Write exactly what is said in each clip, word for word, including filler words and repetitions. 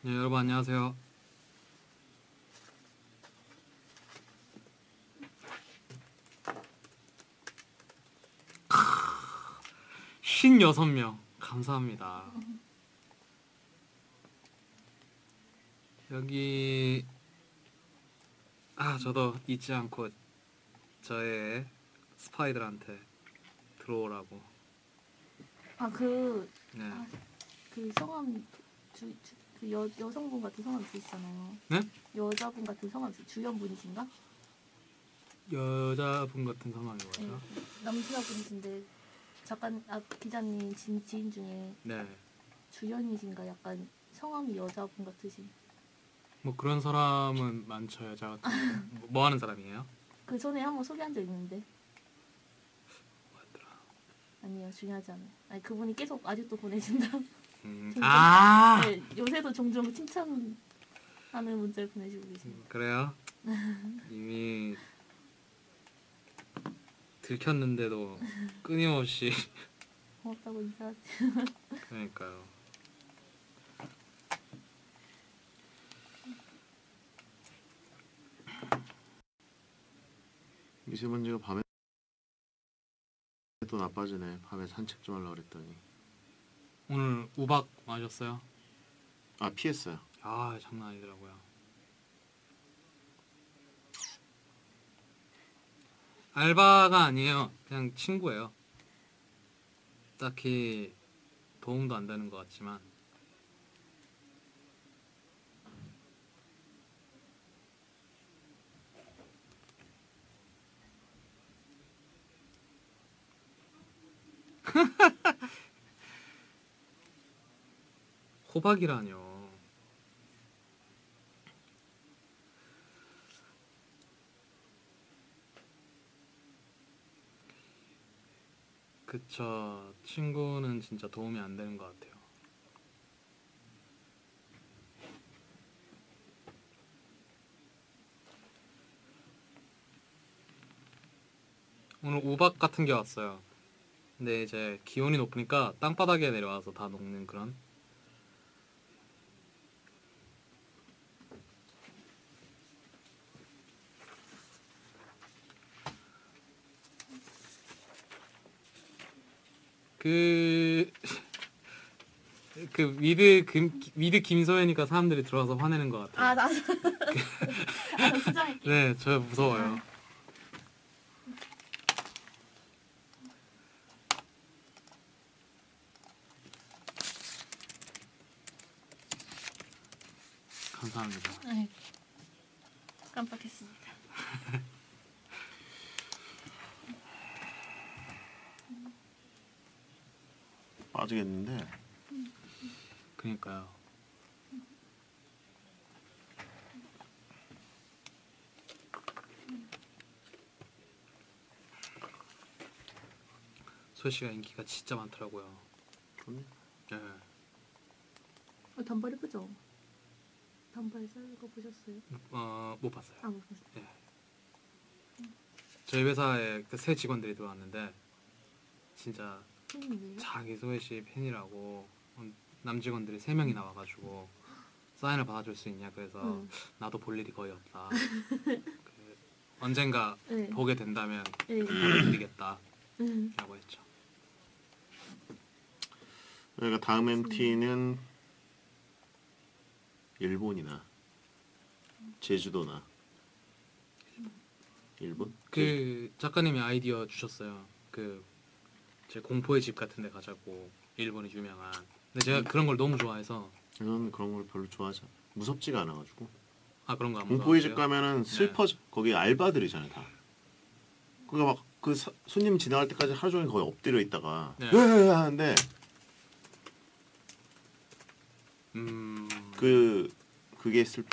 네, 여러분 안녕하세요. 쉰여섯 명 감사합니다. 여기 아 저도 잊지 않고 저의 스파이들한테 들어오라고. 아 그 네. 아, 그 성함 주, 주, 그 여, 여성분 같은 성함 있으시잖아요. 네? 여자분 같은 성함 있- 주연분이신가? 여자분 같은 성함이 네. 뭐죠? 남자분이신데 작가 아 기자님 지, 지인 중에 네. 주연이신가 약간 성함이 여자분 같으신. 뭐 그런 사람은 많죠. 여자 같은. 뭐, 뭐 하는 사람이에요? 그 전에 한번 소개한 적 있는데 뭐였더라? 아니요 중요하지 않아요. 아니 그분이 계속 아직도 보내신다. 음, 종종- 아 네, 요새도 종종 칭찬하는 문자를 보내시고 계십니다. 음, 그래요? 이미 들켰는데도 끊임없이 고맙다고 인사하지. 그러니까요. 미세먼지가 밤에 또 나빠지네. 밤에 산책 좀 하려고 그랬더니 오늘 우박 마셨어요? 아 피했어요. 아 장난 아니더라고요. 알바가 아니에요. 그냥 친구예요. 딱히 도움도 안 되는 것 같지만 호박이라뇨. 그쵸. 친구는 진짜 도움이 안 되는 것 같아요. 오늘 우박 같은 게 왔어요. 근데 이제 기온이 높으니까 땅바닥에 내려와서 다 녹는 그런. 그... 그 위드 금 위드 김소연이니까 사람들이 들어와서 화내는 것 같아요. 아 나. 아 부장할게. 네, 저 무서워요. 감사합니다. 네. 깜빡했습니다. 빠지겠는데. 그니까요. 소씨가 인기가 진짜 많더라고요. 좋네. 네. 어, 단발 예쁘죠? 단발 자른 거 보셨어요? 어, 못 봤어요. 아 못 봤어요. 네. 저희 회사에 그 새 직원들이 들어왔는데 진짜 팬이에요? 자기 소혜 씨 팬이라고 남 직원들이 세 명이 나와가지고 사인을 받아줄 수 있냐 그래서 응. 나도 볼 일이 거의 없다. 그 언젠가 네. 보게 된다면 네. 보여드리겠다라고 음. 했죠. 그러니까 다음 엠티는 일본이나 제주도나 일본? 그 작가님이 아이디어 주셨어요. 그 제 공포의 집 같은 데 가자고. 일본이 유명한. 근데 제가 그런 걸 너무 좋아해서. 저는 그런 걸 별로 좋아하지 않아. 무섭지가 않아가지고. 아 그런 거 안 공포의 집 무서워하세요? 가면은 슬퍼져. 거기 알바들이잖아요 다. 그러니까 막 그 손님 지나갈 때까지 하루 종일 거의 엎드려 있다가 네. 으 하는데 음... 그 그게 슬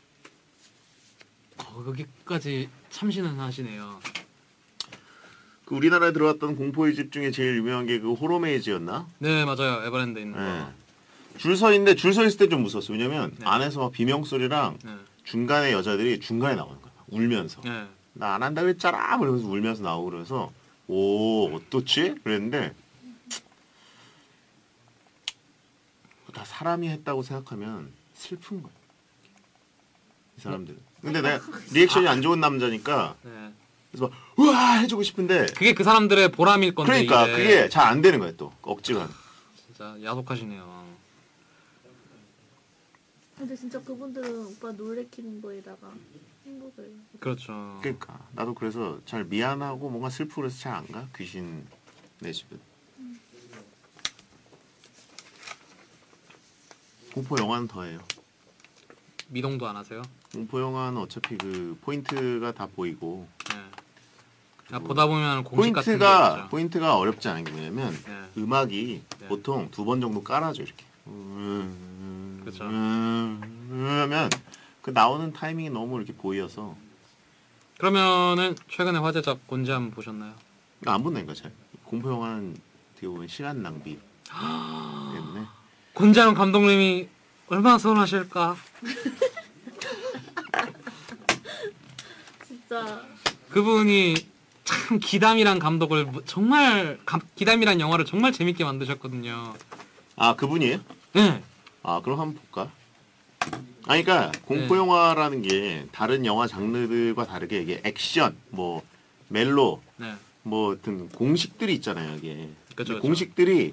거기까지 참신은 하시네요. 그 우리나라에 들어왔던 공포의 집 중에 제일 유명한 게 그 호로메이즈였나? 네 맞아요. 에버랜드 있는 거. 네. 줄 서 있는데 줄 서 있을 때 좀 무서웠어. 왜냐면 네. 안에서 막 비명 소리랑 네. 중간에 여자들이 중간에 나오는 거야. 울면서. 네. 나 안 한다고 했잖아. 그러면서 울면서 나오고 그래서 오 어떻지? 그랬는데 다 사람이 했다고 생각하면 슬픈 거야. 이 사람들은. 근데 내가 리액션이 안 좋은 남자니까 네. 그래서 막 우와 해주고 싶은데 그게 그 사람들의 보람일 건데 그러니까 이게 그게 잘 안 되는 거야 또 억지로 하는. 진짜 야속하시네요. 근데 진짜 그분들은 오빠 놀래키는 거에다가 행복을. 그렇죠. 그러니까 나도 그래서 잘 미안하고 뭔가 슬프고 그래서 잘 안 가. 귀신 내 집은. 공포 영화는 더해요. 미동도 안 하세요? 공포 영화는 어차피 그 포인트가 다 보이고 네. 아, 보다 보면 공식 같은 게 포인트가 있죠. 포인트가 어렵지 않은 게 뭐냐면 네. 음악이 네. 보통 두 번 정도 깔아줘 이렇게. 음, 그쵸. 음, 하면 그 나오는 타이밍이 너무 이렇게 보여서 그러면은 최근에 화제작 곤지 한번 보셨나요? 안 본다니까 잘. 공포 영화는 어떻게 보면 시간 낭비 때문에. 곤지하는 감독님이 얼마나 서운하실까. 진짜 그분이 참 기담이란 감독을 정말 감, 기담이란 영화를 정말 재밌게 만드셨거든요. 아 그분이에요? 네. 아 그럼 한번 볼까? 아니 그러니까 공포 네. 영화라는 게 다른 영화 장르들과 다르게 이게 액션, 뭐 멜로, 네. 뭐 어떤 공식들이 있잖아요. 이게 그쵸, 그쵸. 공식들이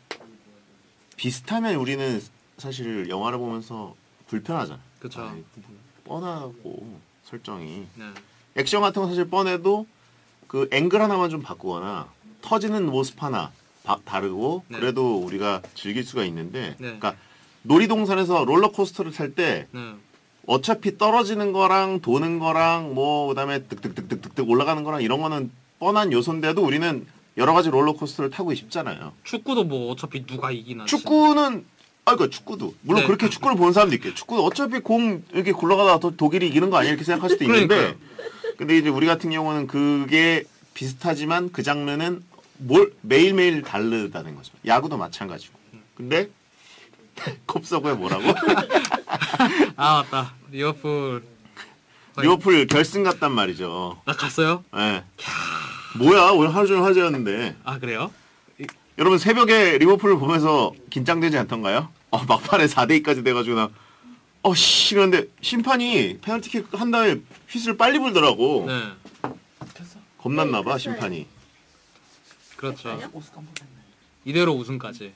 비슷하면 우리는 사실 영화를 보면서 불편하잖아. 그쵸. 아이, 뻔하고 설정이 네. 액션 같은 건 사실 뻔해도 그 앵글 하나만 좀 바꾸거나 터지는 모습 하나 바, 다르고 네. 그래도 우리가 즐길 수가 있는데, 네. 그러니까 놀이동산에서 롤러코스터를 탈 때 네. 어차피 떨어지는 거랑 도는 거랑 뭐 그다음에 득득득득득득 올라가는 거랑 이런 거는 뻔한 요소인데도 우리는 여러 가지 롤러코스터를 타고 싶잖아요. 축구도 뭐 어차피 누가 이기나. 축구는 아 그러니까 축구도 물론 네. 그렇게 축구를 보는 사람도 있겠죠. 축구도 어차피 공 이렇게 굴러가다가 도- 독일이 이기는 거 아니야 이렇게 생각할 수도 있는데, 그러니까요. 근데 이제 우리 같은 경우는 그게 비슷하지만 그 장르는 뭘 매일매일 다르다는 거죠. 야구도 마찬가지고. 근데 컵서구에 뭐라고? 아 맞다. 리버풀. 리버풀 결승 갔단 말이죠. 나 갔어요? 예. 뭐야 오늘 하루 종일 화제였는데. 아 그래요? 여러분 새벽에 리버풀을 보면서 긴장되지 않던가요? 어, 막판에 사 대 이까지 돼가지고 나 어, 씨, 그런데 심판이 페널티킥 한 다음에 휘슬 빨리 불더라고. 네. 겁났나봐, 네, 심판이. 그렇죠. 아니요? 이대로 우승까지.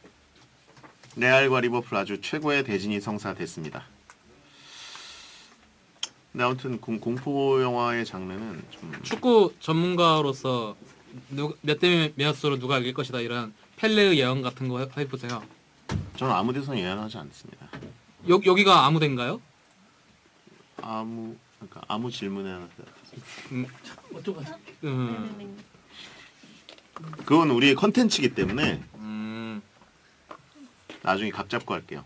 레알과 리버풀 아주 최고의 대진이 성사됐습니다. 근데 아무튼 공, 공포 영화의 장르는 좀 축구 전문가로서 몇 대 몇으로 누가 이길 것이다 이런 펠레의 예언 같은 거 해- 해보세요. 저는 아무 데서는 예언하지 않습니다. 여, 여기가 아무데인가요? 아무 그러니까 아무 질문에 하나 대답하세요. 음, 음, 네네네. 그건 우리의 컨텐츠이기 때문에 음, 나중에 각 잡고 할게요.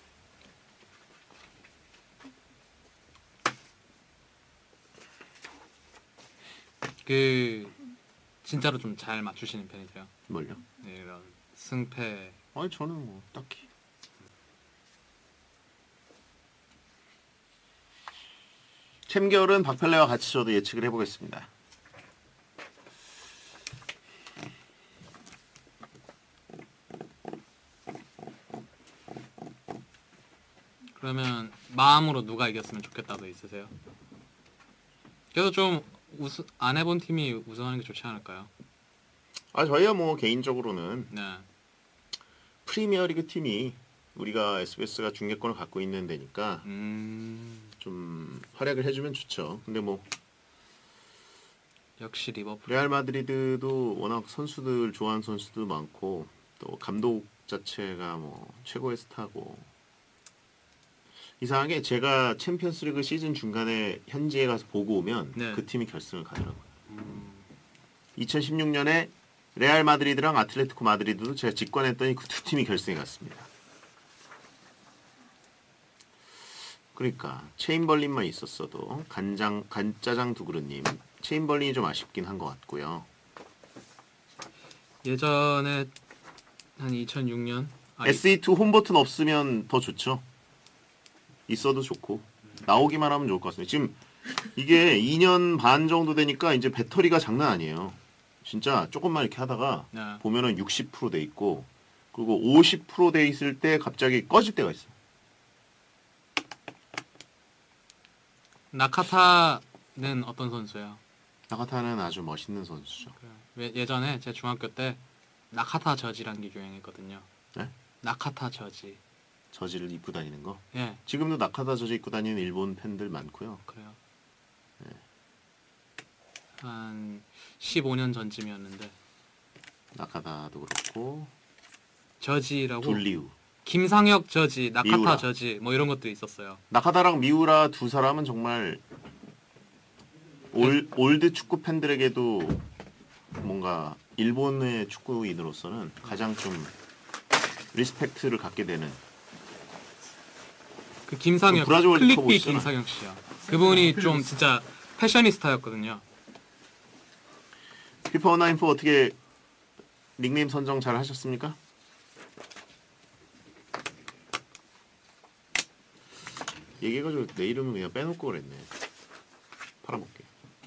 그 진짜로 좀 잘 맞추시는 편이세요? 뭘요? 네, 이런 승패. 아니 저는 뭐 딱히 챔결은 박펠레와 같이 저도 예측을 해보겠습니다. 그러면 마음으로 누가 이겼으면 좋겠다도 있으세요? 그래도 좀 우승 안 해본 팀이 우승하는 게 좋지 않을까요? 아 저희야 뭐 개인적으로는 네. 프리미어리그 팀이 우리가 에스비에스가 중계권을 갖고 있는 데니까 음, 좀 활약을 해주면 좋죠. 근데 뭐 역시 리버풀. 레알 마드리드도 워낙 선수들 좋아하는 선수도 많고 또 감독 자체가 뭐 최고의 스타고, 이상하게 제가 챔피언스리그 시즌 중간에 현지에 가서 보고 오면 네. 그 팀이 결승을 가더라고요. 음, 이천십육 년에 레알 마드리드랑 아틀레티코 마드리드도 제가 직관했더니 그 두 팀이 결승에 갔습니다. 그러니까 체인벌린만 있었어도 간장 간짜장 두그릇님 체인벌린이 좀 아쉽긴 한 것 같고요. 예전에 한 이천육 년 아, 에스이투 홈버튼 없으면 더 좋죠. 있어도 좋고 나오기만 하면 좋을 것 같습니다. 지금 이게 이 년 반 정도 되니까 이제 배터리가 장난 아니에요. 진짜 조금만 이렇게 하다가 네. 보면은 육십 퍼센트 돼 있고, 그리고 오십 퍼센트 돼 있을 때 갑자기 꺼질 때가 있어요. 나카타는 어떤 선수예요? 나카타는 아주 멋있는 선수죠. 예- 예전에 제 중학교 때 나카타 저지라는 게 유행했거든요. 네? 나카타 저지. 저지를 입고 다니는 거. 예, 지금도 나카타 저지 입고 다니는 일본 팬들 많고요. 그래요. 네. 한 십오 년 전쯤이었는데 나카타도 그렇고 저지라고 둘리우. 김상혁 저지, 나카타 미우라. 저지 뭐 이런 것들이 있었어요. 나카타랑 미우라 두 사람은 정말 올, 올드 축구 팬들에게도 뭔가 일본의 축구인으로서는 가장 좀 리스펙트를 갖게 되는. 그 김상혁, 브라질 월드컵 클릭비 오시잖아요. 김상혁 씨요. 그분이 좀 진짜 패셔니스타였거든요. 피파 온라인포 어떻게 닉네임 선정 잘 하셨습니까? 얘기해가지고 내 이름은 그냥 빼놓고 그랬네. 팔아먹게.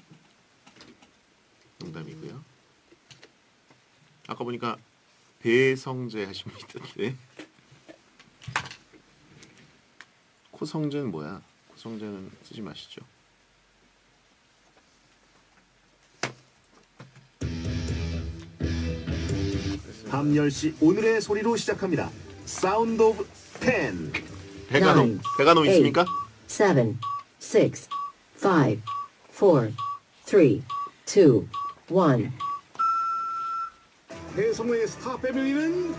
농담이고요. 아까 보니까 배성재 하신 분 있던데. 코성재는 뭐야? 코성재는 쓰지 마시죠. 밤 열 시 오늘의 소리로 시작합니다. 사운드 오브 텐. 배가노 Nine, 배가노 있습니까? seven, six, five, four, three, two, one. 배성우의 스타 패밀리는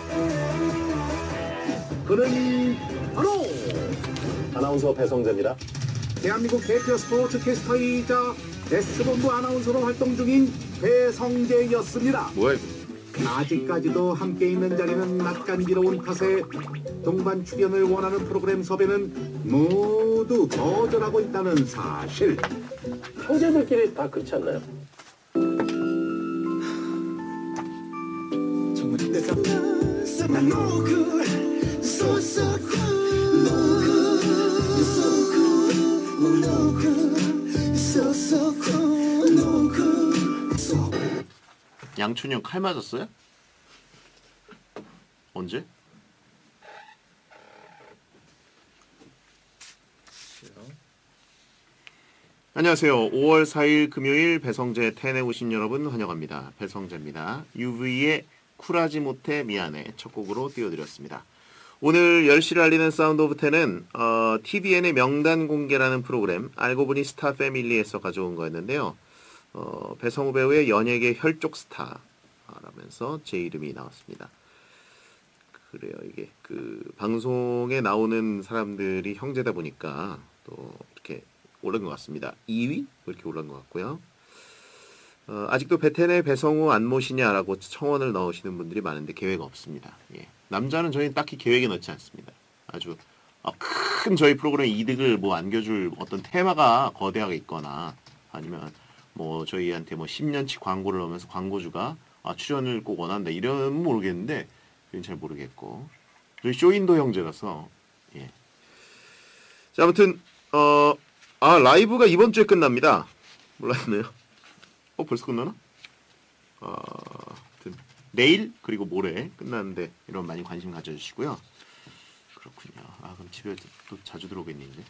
그는 바로 아나운서 배성재입니다. 대한민국 대표 스포츠 캐스터이자 S본부 아나운서로 활동 중인 배성재였습니다. 뭐야 이거? 아직까지도 함께 있는 자리는 낯간지러운 탓에 동반 출연을 원하는 프로그램 섭외는 모두 거절하고 있다는 사실. 형제들끼리 다 그렇지 않나요? 양춘영 칼 맞았어요? 언제? 안녕하세요. 오월 사일 금요일 배성재 텐에 오신 여러분 환영합니다. 배성재입니다. 유브이의 쿨하지 못해 미안해 첫 곡으로 띄워드렸습니다. 오늘 열 시를 알리는 사운드 오브 텐은 어, 티비엔의 명단 공개라는 프로그램 알고 보니 스타 패밀리에서 가져온 거였는데요. 어, 배성우 배우의 연예계 혈족 스타라면서 제 이름이 나왔습니다. 그래요. 이게 그 방송에 나오는 사람들이 형제다 보니까 또 이렇게 오른 것 같습니다. 이 위? 이렇게 오른 것 같고요. 어, 아직도 베텐의 배성우 안 모시냐라고 청원을 넣으시는 분들이 많은데 계획 없습니다. 예. 남자는 저희 딱히 계획에 넣지 않습니다. 아주 아, 큰 저희 프로그램 이득을 뭐 안겨줄 어떤 테마가 거대하게 있거나 아니면 뭐 저희한테 뭐 십 년치 광고를 넣으면서 광고주가 아, 출연을 꼭 원한다 이러면 모르겠는데 그건 잘 모르겠고 저희 쇼인도 형제라서 예. 자 아무튼 어, 아 라이브가 이번 주에 끝납니다. 몰랐네요. 어 벌써 끝나나? 어, 아무튼 내일 그리고 모레 끝나는데 이런 많이 관심 가져주시고요. 그렇군요. 아 그럼 집에 또 자주 들어오겠는데.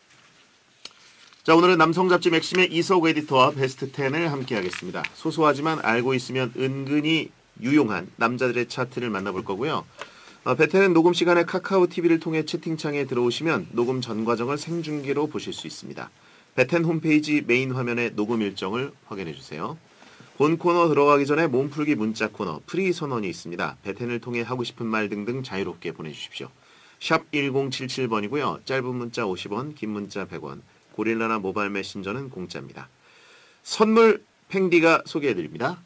자 오늘은 남성 잡지 맥심의 이석 에디터와 베스트 텐을 함께 하겠습니다. 소소하지만 알고 있으면 은근히 유용한 남자들의 차트를 만나볼 거고요. 어, 베텐은 녹음 시간에 카카오 티비를 통해 채팅창에 들어오시면 녹음 전 과정을 생중계로 보실 수 있습니다. 베텐 홈페이지 메인 화면의 녹음 일정을 확인해 주세요. 본 코너 들어가기 전에 몸풀기 문자 코너 프리 선언이 있습니다. 베텐을 통해 하고 싶은 말 등등 자유롭게 보내주십시오. 샵 일공칠칠 번이고요. 짧은 문자 오십 원, 긴 문자 백 원, 고릴라나 모바일 메신저는 공짜입니다. 선물 팽디가 소개해드립니다.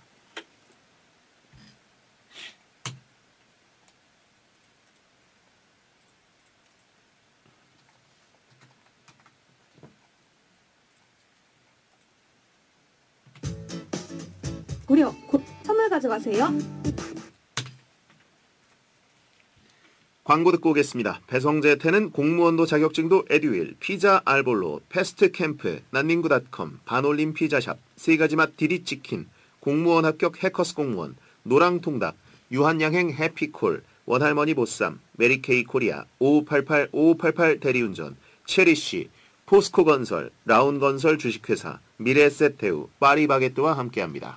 무려 곧 선물 가져가세요. 광고 듣고 오겠습니다. 배성재 텐은 공무원도 자격증도 에듀윌, 피자 알볼로, 패스트 캠프, 난닝구닷컴, 반올림 피자샵, 세 가지 맛 디디치킨, 공무원 합격 해커스 공무원, 노랑통닭, 유한양행 해피콜, 원할머니 보쌈, 메리케이 코리아, 오오팔팔 오오팔팔 대리운전, 체리쉬, 포스코건설, 라운건설 주식회사, 미래에셋대우, 파리바게뜨와 함께합니다.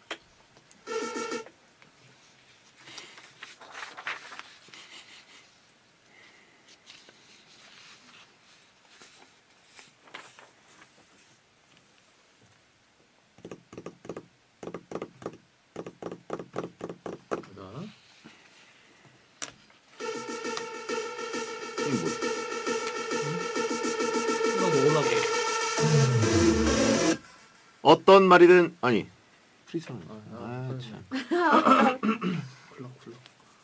어떤 말이든 아니 프리선 아, 아 참. 쿨럭 쿨럭.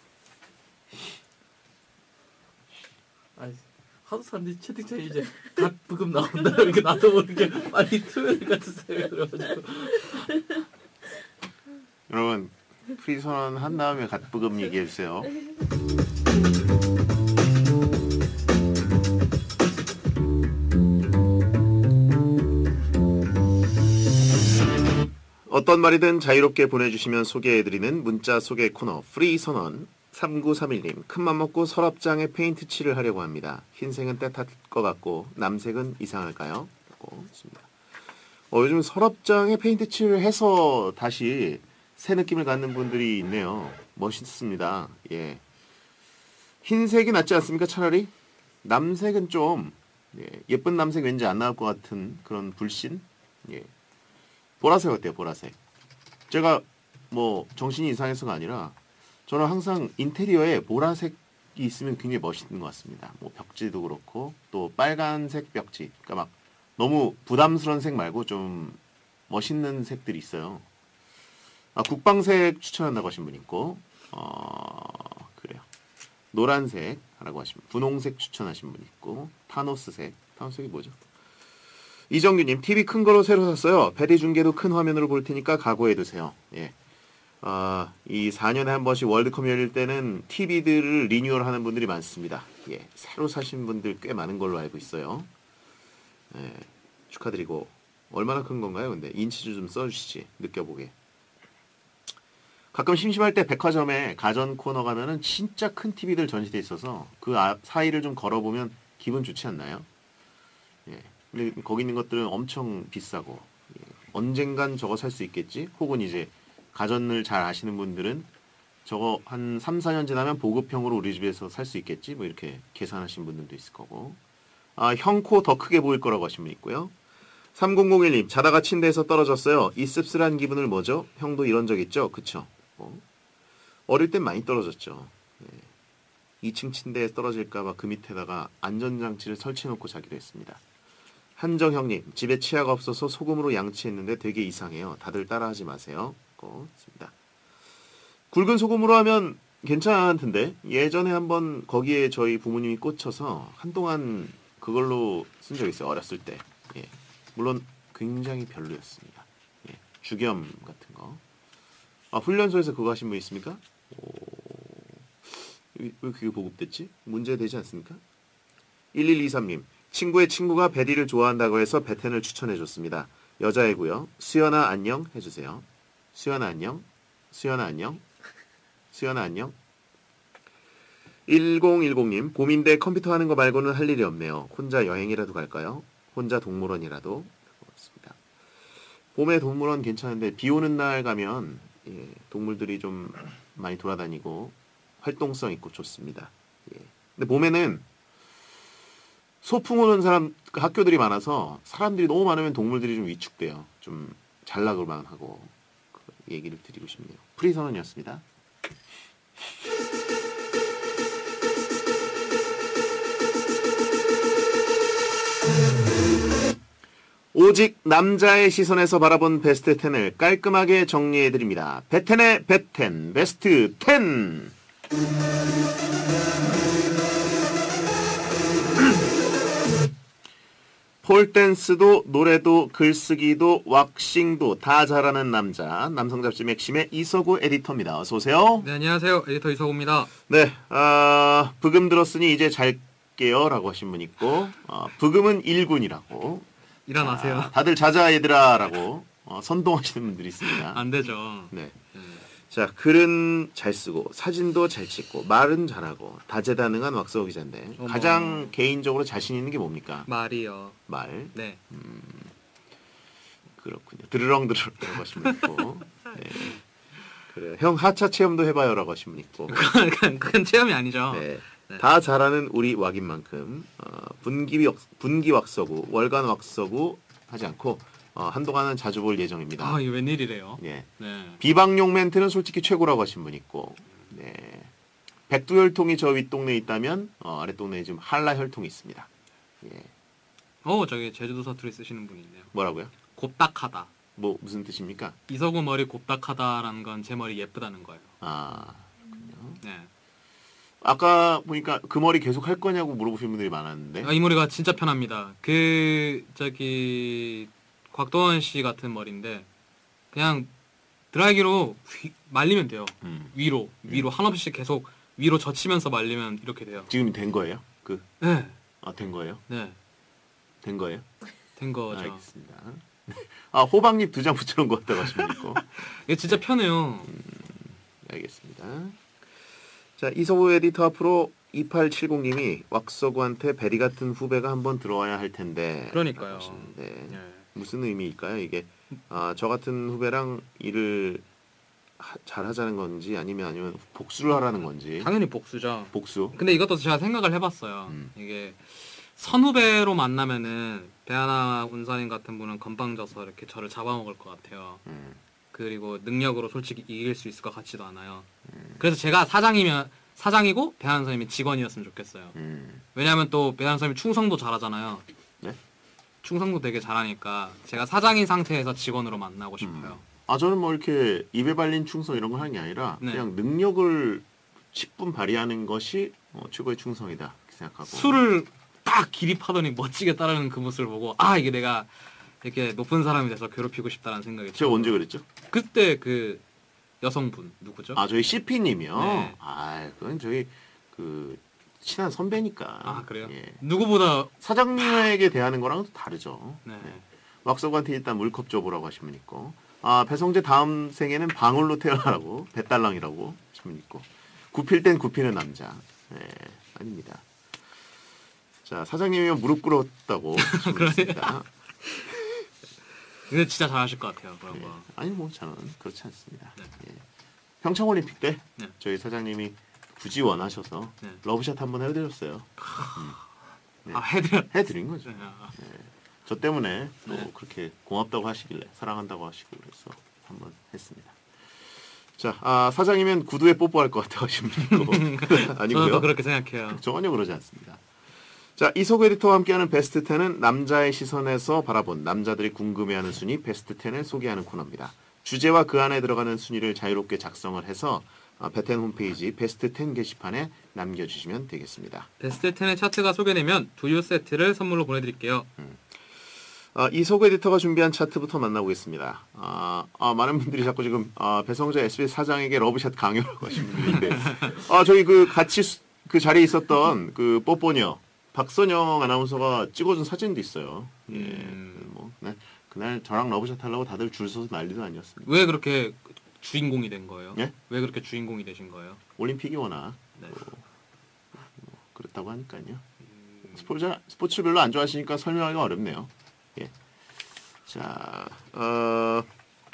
아니 하도 사람들이 채팅창에 이제 각 부금 나온다 이렇게 나도 모르게 빨리 토요일 같은 생각이 들어가지고. 여러분 프리선 한 다음에 갓부금 얘기해 주세요. 어떤 말이든 자유롭게 보내주시면 소개해드리는 문자 소개 코너 프리선언. 삼구삼일 님, 큰맘 먹고 서랍장에 페인트 칠을 하려고 합니다. 흰색은 때탈 것 같고 남색은 이상할까요? 라고 했습니다. 어, 요즘 서랍장에 페인트 칠을 해서 다시 새 느낌을 갖는 분들이 있네요. 멋있습니다. 예, 흰색이 낫지 않습니까? 차라리 남색은 좀 예, 예쁜 남색 왠지 안 나올 것 같은 그런 불신. 예. 보라색 어때요? 보라색. 제가 뭐 정신이 이상해서가 아니라 저는 항상 인테리어에 보라색이 있으면 굉장히 멋있는 것 같습니다. 뭐 벽지도 그렇고 또 빨간색 벽지. 그러니까 막 너무 부담스러운 색 말고 좀 멋있는 색들이 있어요. 아, 국방색 추천한다고 하신 분 있고 어, 그래요. 노란색이라고 하신 분, 분홍색 추천하신 분 있고 타노스색. 타노스색이 뭐죠? 이정규님, 티비 큰 거로 새로 샀어요. 베리 중계도 큰 화면으로 볼 테니까 각오해두세요. 예. 아, 이 사 년에 한 번씩 월드컵 열릴 때는 티비들을 리뉴얼하는 분들이 많습니다. 예. 새로 사신 분들 꽤 많은 걸로 알고 있어요. 예. 축하드리고. 얼마나 큰 건가요? 근데 인치도 좀 써주시지. 느껴보게. 가끔 심심할 때 백화점에 가전 코너 가면은 진짜 큰 티비들 전시돼 있어서 그 사이를 좀 걸어보면 기분 좋지 않나요? 예. 근데 거기 있는 것들은 엄청 비싸고 예. 언젠간 저거 살 수 있겠지? 혹은 이제 가전을 잘 아시는 분들은 저거 한 삼, 사 년 지나면 보급형으로 우리 집에서 살 수 있겠지? 뭐 이렇게 계산하신 분들도 있을 거고. 아, 형 코 더 크게 보일 거라고 하신 분 있고요. 삼공공일 님, 자다가 침대에서 떨어졌어요. 이 씁쓸한 기분을 뭐죠? 형도 이런 적 있죠? 그쵸? 어? 어릴 땐 많이 떨어졌죠. 예. 이 층 침대에 떨어질까봐 그 밑에다가 안전장치를 설치해놓고 자기도 했습니다. 한정형님, 집에 치아가 없어서 소금으로 양치했는데 되게 이상해요. 다들 따라하지 마세요. 습니다. 굵은 소금으로 하면 괜찮던데 예전에 한번 거기에 저희 부모님이 꽂혀서 한동안 그걸로 쓴 적이 있어요. 어렸을 때. 예. 물론 굉장히 별로였습니다. 예. 주겸 같은 거. 아, 훈련소에서 그거 하신 분 있습니까? 오... 왜 그게 보급됐지? 문제되지 않습니까? 일일이삼 님, 친구의 친구가 베리를 좋아한다고 해서 베텐을 추천해줬습니다. 여자애고요. 수연아 안녕 해주세요. 수연아 안녕. 수연아 안녕. 수연아 안녕. 일공일공 님, 봄인데 컴퓨터 하는 거 말고는 할 일이 없네요. 혼자 여행이라도 갈까요? 혼자 동물원이라도. 그렇습니다. 봄에 동물원 괜찮은데 비 오는 날 가면 예, 동물들이 좀 많이 돌아다니고 활동성 있고 좋습니다. 예. 근데 봄에는 소풍 오는 사람 학교들이 많아서 사람들이 너무 많으면 동물들이 좀 위축돼요. 좀 잘나그만 하고 그 얘기를 드리고 싶네요. 프리선언이었습니다. 오직 남자의 시선에서 바라본 베스트 텐을 깔끔하게 정리해드립니다. 베텐의 베텐 베스트 텐. 폴댄스도 노래도 글쓰기도 왁싱도 다 잘하는 남자, 남성잡지 맥심의 이서구 에디터입니다. 어서 오세요. 네, 안녕하세요. 에디터 이서구입니다. 네, 아, 브금 들었으니 이제 잘게요 라고 하신 분 있고, 아, 브금은 일군이라고. 일어나세요. 아, 다들 자자 얘들아 라고 어, 선동하시는 분들이 있습니다. 안 되죠. 네. 자, 글은 잘 쓰고 사진도 잘 찍고 말은 잘하고 다재다능한 왁서우 기자인데 어머. 가장 개인적으로 자신 있는 게 뭡니까? 말이요. 말. 네. 그렇군요. 드르렁드르렁 하신 분 있고. 네. 그래요. 형 하차 체험도 해봐요라고 하신 분 있고. 그건, 그건 체험이 아니죠. 네. 네. 다 잘하는 우리 왁인 만큼 어, 분기 왁 분기 왁서구 월간 왁서구 하지 않고 어, 한동안은 자주 볼 예정입니다. 아, 이거 웬일이래요? 예. 네. 비방용 멘트는 솔직히 최고라고 하신 분 있고. 네. 백두혈통이 저 윗동네에 있다면 어, 아랫동네에 지금 한라 혈통이 있습니다. 예. 어, 저기 제주도 사투리 쓰시는 분이 있네요. 뭐라고요? 곱닥하다. 뭐 무슨 뜻입니까? 이서구 머리 곱닥하다라는 건 제 머리 예쁘다는 거예요. 아. 네. 아까 보니까 그 머리 계속 할 거냐고 물어보시는 분들이 많았는데. 아, 이 머리가 진짜 편합니다. 그 저기 곽도원 씨 같은 머리인데 그냥 드라이기로 휘- 말리면 돼요. 음. 위로 위로 한없이 계속 위로 젖히면서 말리면 이렇게 돼요. 지금 된 거예요? 그, 네, 아, 된 거예요? 네, 된 거예요? 된 거죠. 알겠습니다. 아, 호박잎 두 장 붙여놓은 것 같다고 하시면 있고. 이게 진짜 편해요. 알겠습니다. 자, 이서구 에디터 앞으로 이팔칠공님이 왁서구한테 베리 같은 후배가 한번 들어와야 할 텐데. 그러니까요. 하시는데 네. 무슨 의미일까요? 이게 아, 저 같은 후배랑 일을 하, 잘 하자는 건지 아니면 아니면 복수를 하라는 건지. 당연히 복수죠. 복수. 근데 이것도 제가 생각을 해봤어요. 음. 이게 선후배로 만나면은 배하나 운사님 같은 분은 건방져서 이렇게 저를 잡아먹을 것 같아요. 음. 그리고 능력으로 솔직히 이길 수 있을 것 같지도 않아요. 그래서 제가 사장이면 사장이고 배하나 선생님이 직원이었으면 좋겠어요. 음. 왜냐하면 또 배하나 선생님이 충성도 잘하잖아요. 네? 충성도 되게 잘하니까 제가 사장인 상태에서 직원으로 만나고 싶어요. 아, 저는 뭐 이렇게 입에 발린 충성 이런 걸 하는 게 아니라 네. 그냥 능력을 십 분 발휘하는 것이 어, 최고의 충성이다 이렇게 생각하고. 술을 딱 기립하더니 멋지게 따르는 그 모습을 보고 아 이게 내가 이렇게 높은 사람이 돼서 괴롭히고 싶다는 생각이 제가 들어요. 언제 그랬죠? 그때 그 여성분 누구죠? 아, 저희 씨피님이요. 네. 아, 그건 저희 그 친한 선배니까. 아 그래요? 예. 누구보다 사장님에게 대하는 거랑은 또 다르죠. 네. 네. 왁서구한테 일단 물컵 줘보라고 하신 분 있고, 아, 배성재 다음 생에는 방울로 태어나라고 배달랑이라고 하신 분 있고, 굽힐 땐 굽히는 남자. 네, 아닙니다. 자, 사장님이면 무릎 꿇었다고 하신 분 있습니다. 근데 진짜 잘하실 것 같아요 그런 네. 거. 아니 뭐 저는 그렇지 않습니다. 네. 예. 평창올림픽 때 네. 저희 사장님이 굳이 원하셔서 네. 러브샷 한번 해드렸어요. 네. 아 해드려. 해드린 거죠. 네, 아, 저 때문에 또 네. 그렇게 고맙다고 하시길래 사랑한다고 하시고 그래서 한번 했습니다. 자, 아, 사장이면 구두에 뽀뽀할 것 같아 하시면 있고 아니고요. 저도 그렇게 생각해요. 전혀 그러지 않습니다. 자, 이소구 에디터와 함께하는 베스트 텐은 남자의 시선에서 바라본 남자들이 궁금해하는 순위 베스트 텐을 소개하는 코너입니다. 주제와 그 안에 들어가는 순위를 자유롭게 작성을 해서 어, 베텐 홈페이지 베스트 텐 게시판에 남겨주시면 되겠습니다. 베스트 텐의 차트가 소개되면 두유 세트를 선물로 보내드릴게요. 어, 이소구 에디터가 준비한 차트부터 만나보겠습니다. 아, 아, 많은 분들이 자꾸 지금 아, 배성재 에스비에스 사장에게 러브샷 강요라고 하신 분들인데 아, 저희 그 같이 수, 그 자리에 있었던 그 뽀뽀녀 박선영 아나운서가 찍어준 사진도 있어요. 예, 음. 뭐 그날, 그날 저랑 러브샷 하려고 다들 줄 서서 난리도 아니었습니다. 왜 그렇게 주인공이 된 거예요? 예? 왜 그렇게 주인공이 되신 거예요? 올림픽이 워낙 네. 또, 뭐 그렇다고 하니까요. 스포츠, 스포츠를 별로 안 좋아하시니까 설명하기가 어렵네요. 예. 자, 어,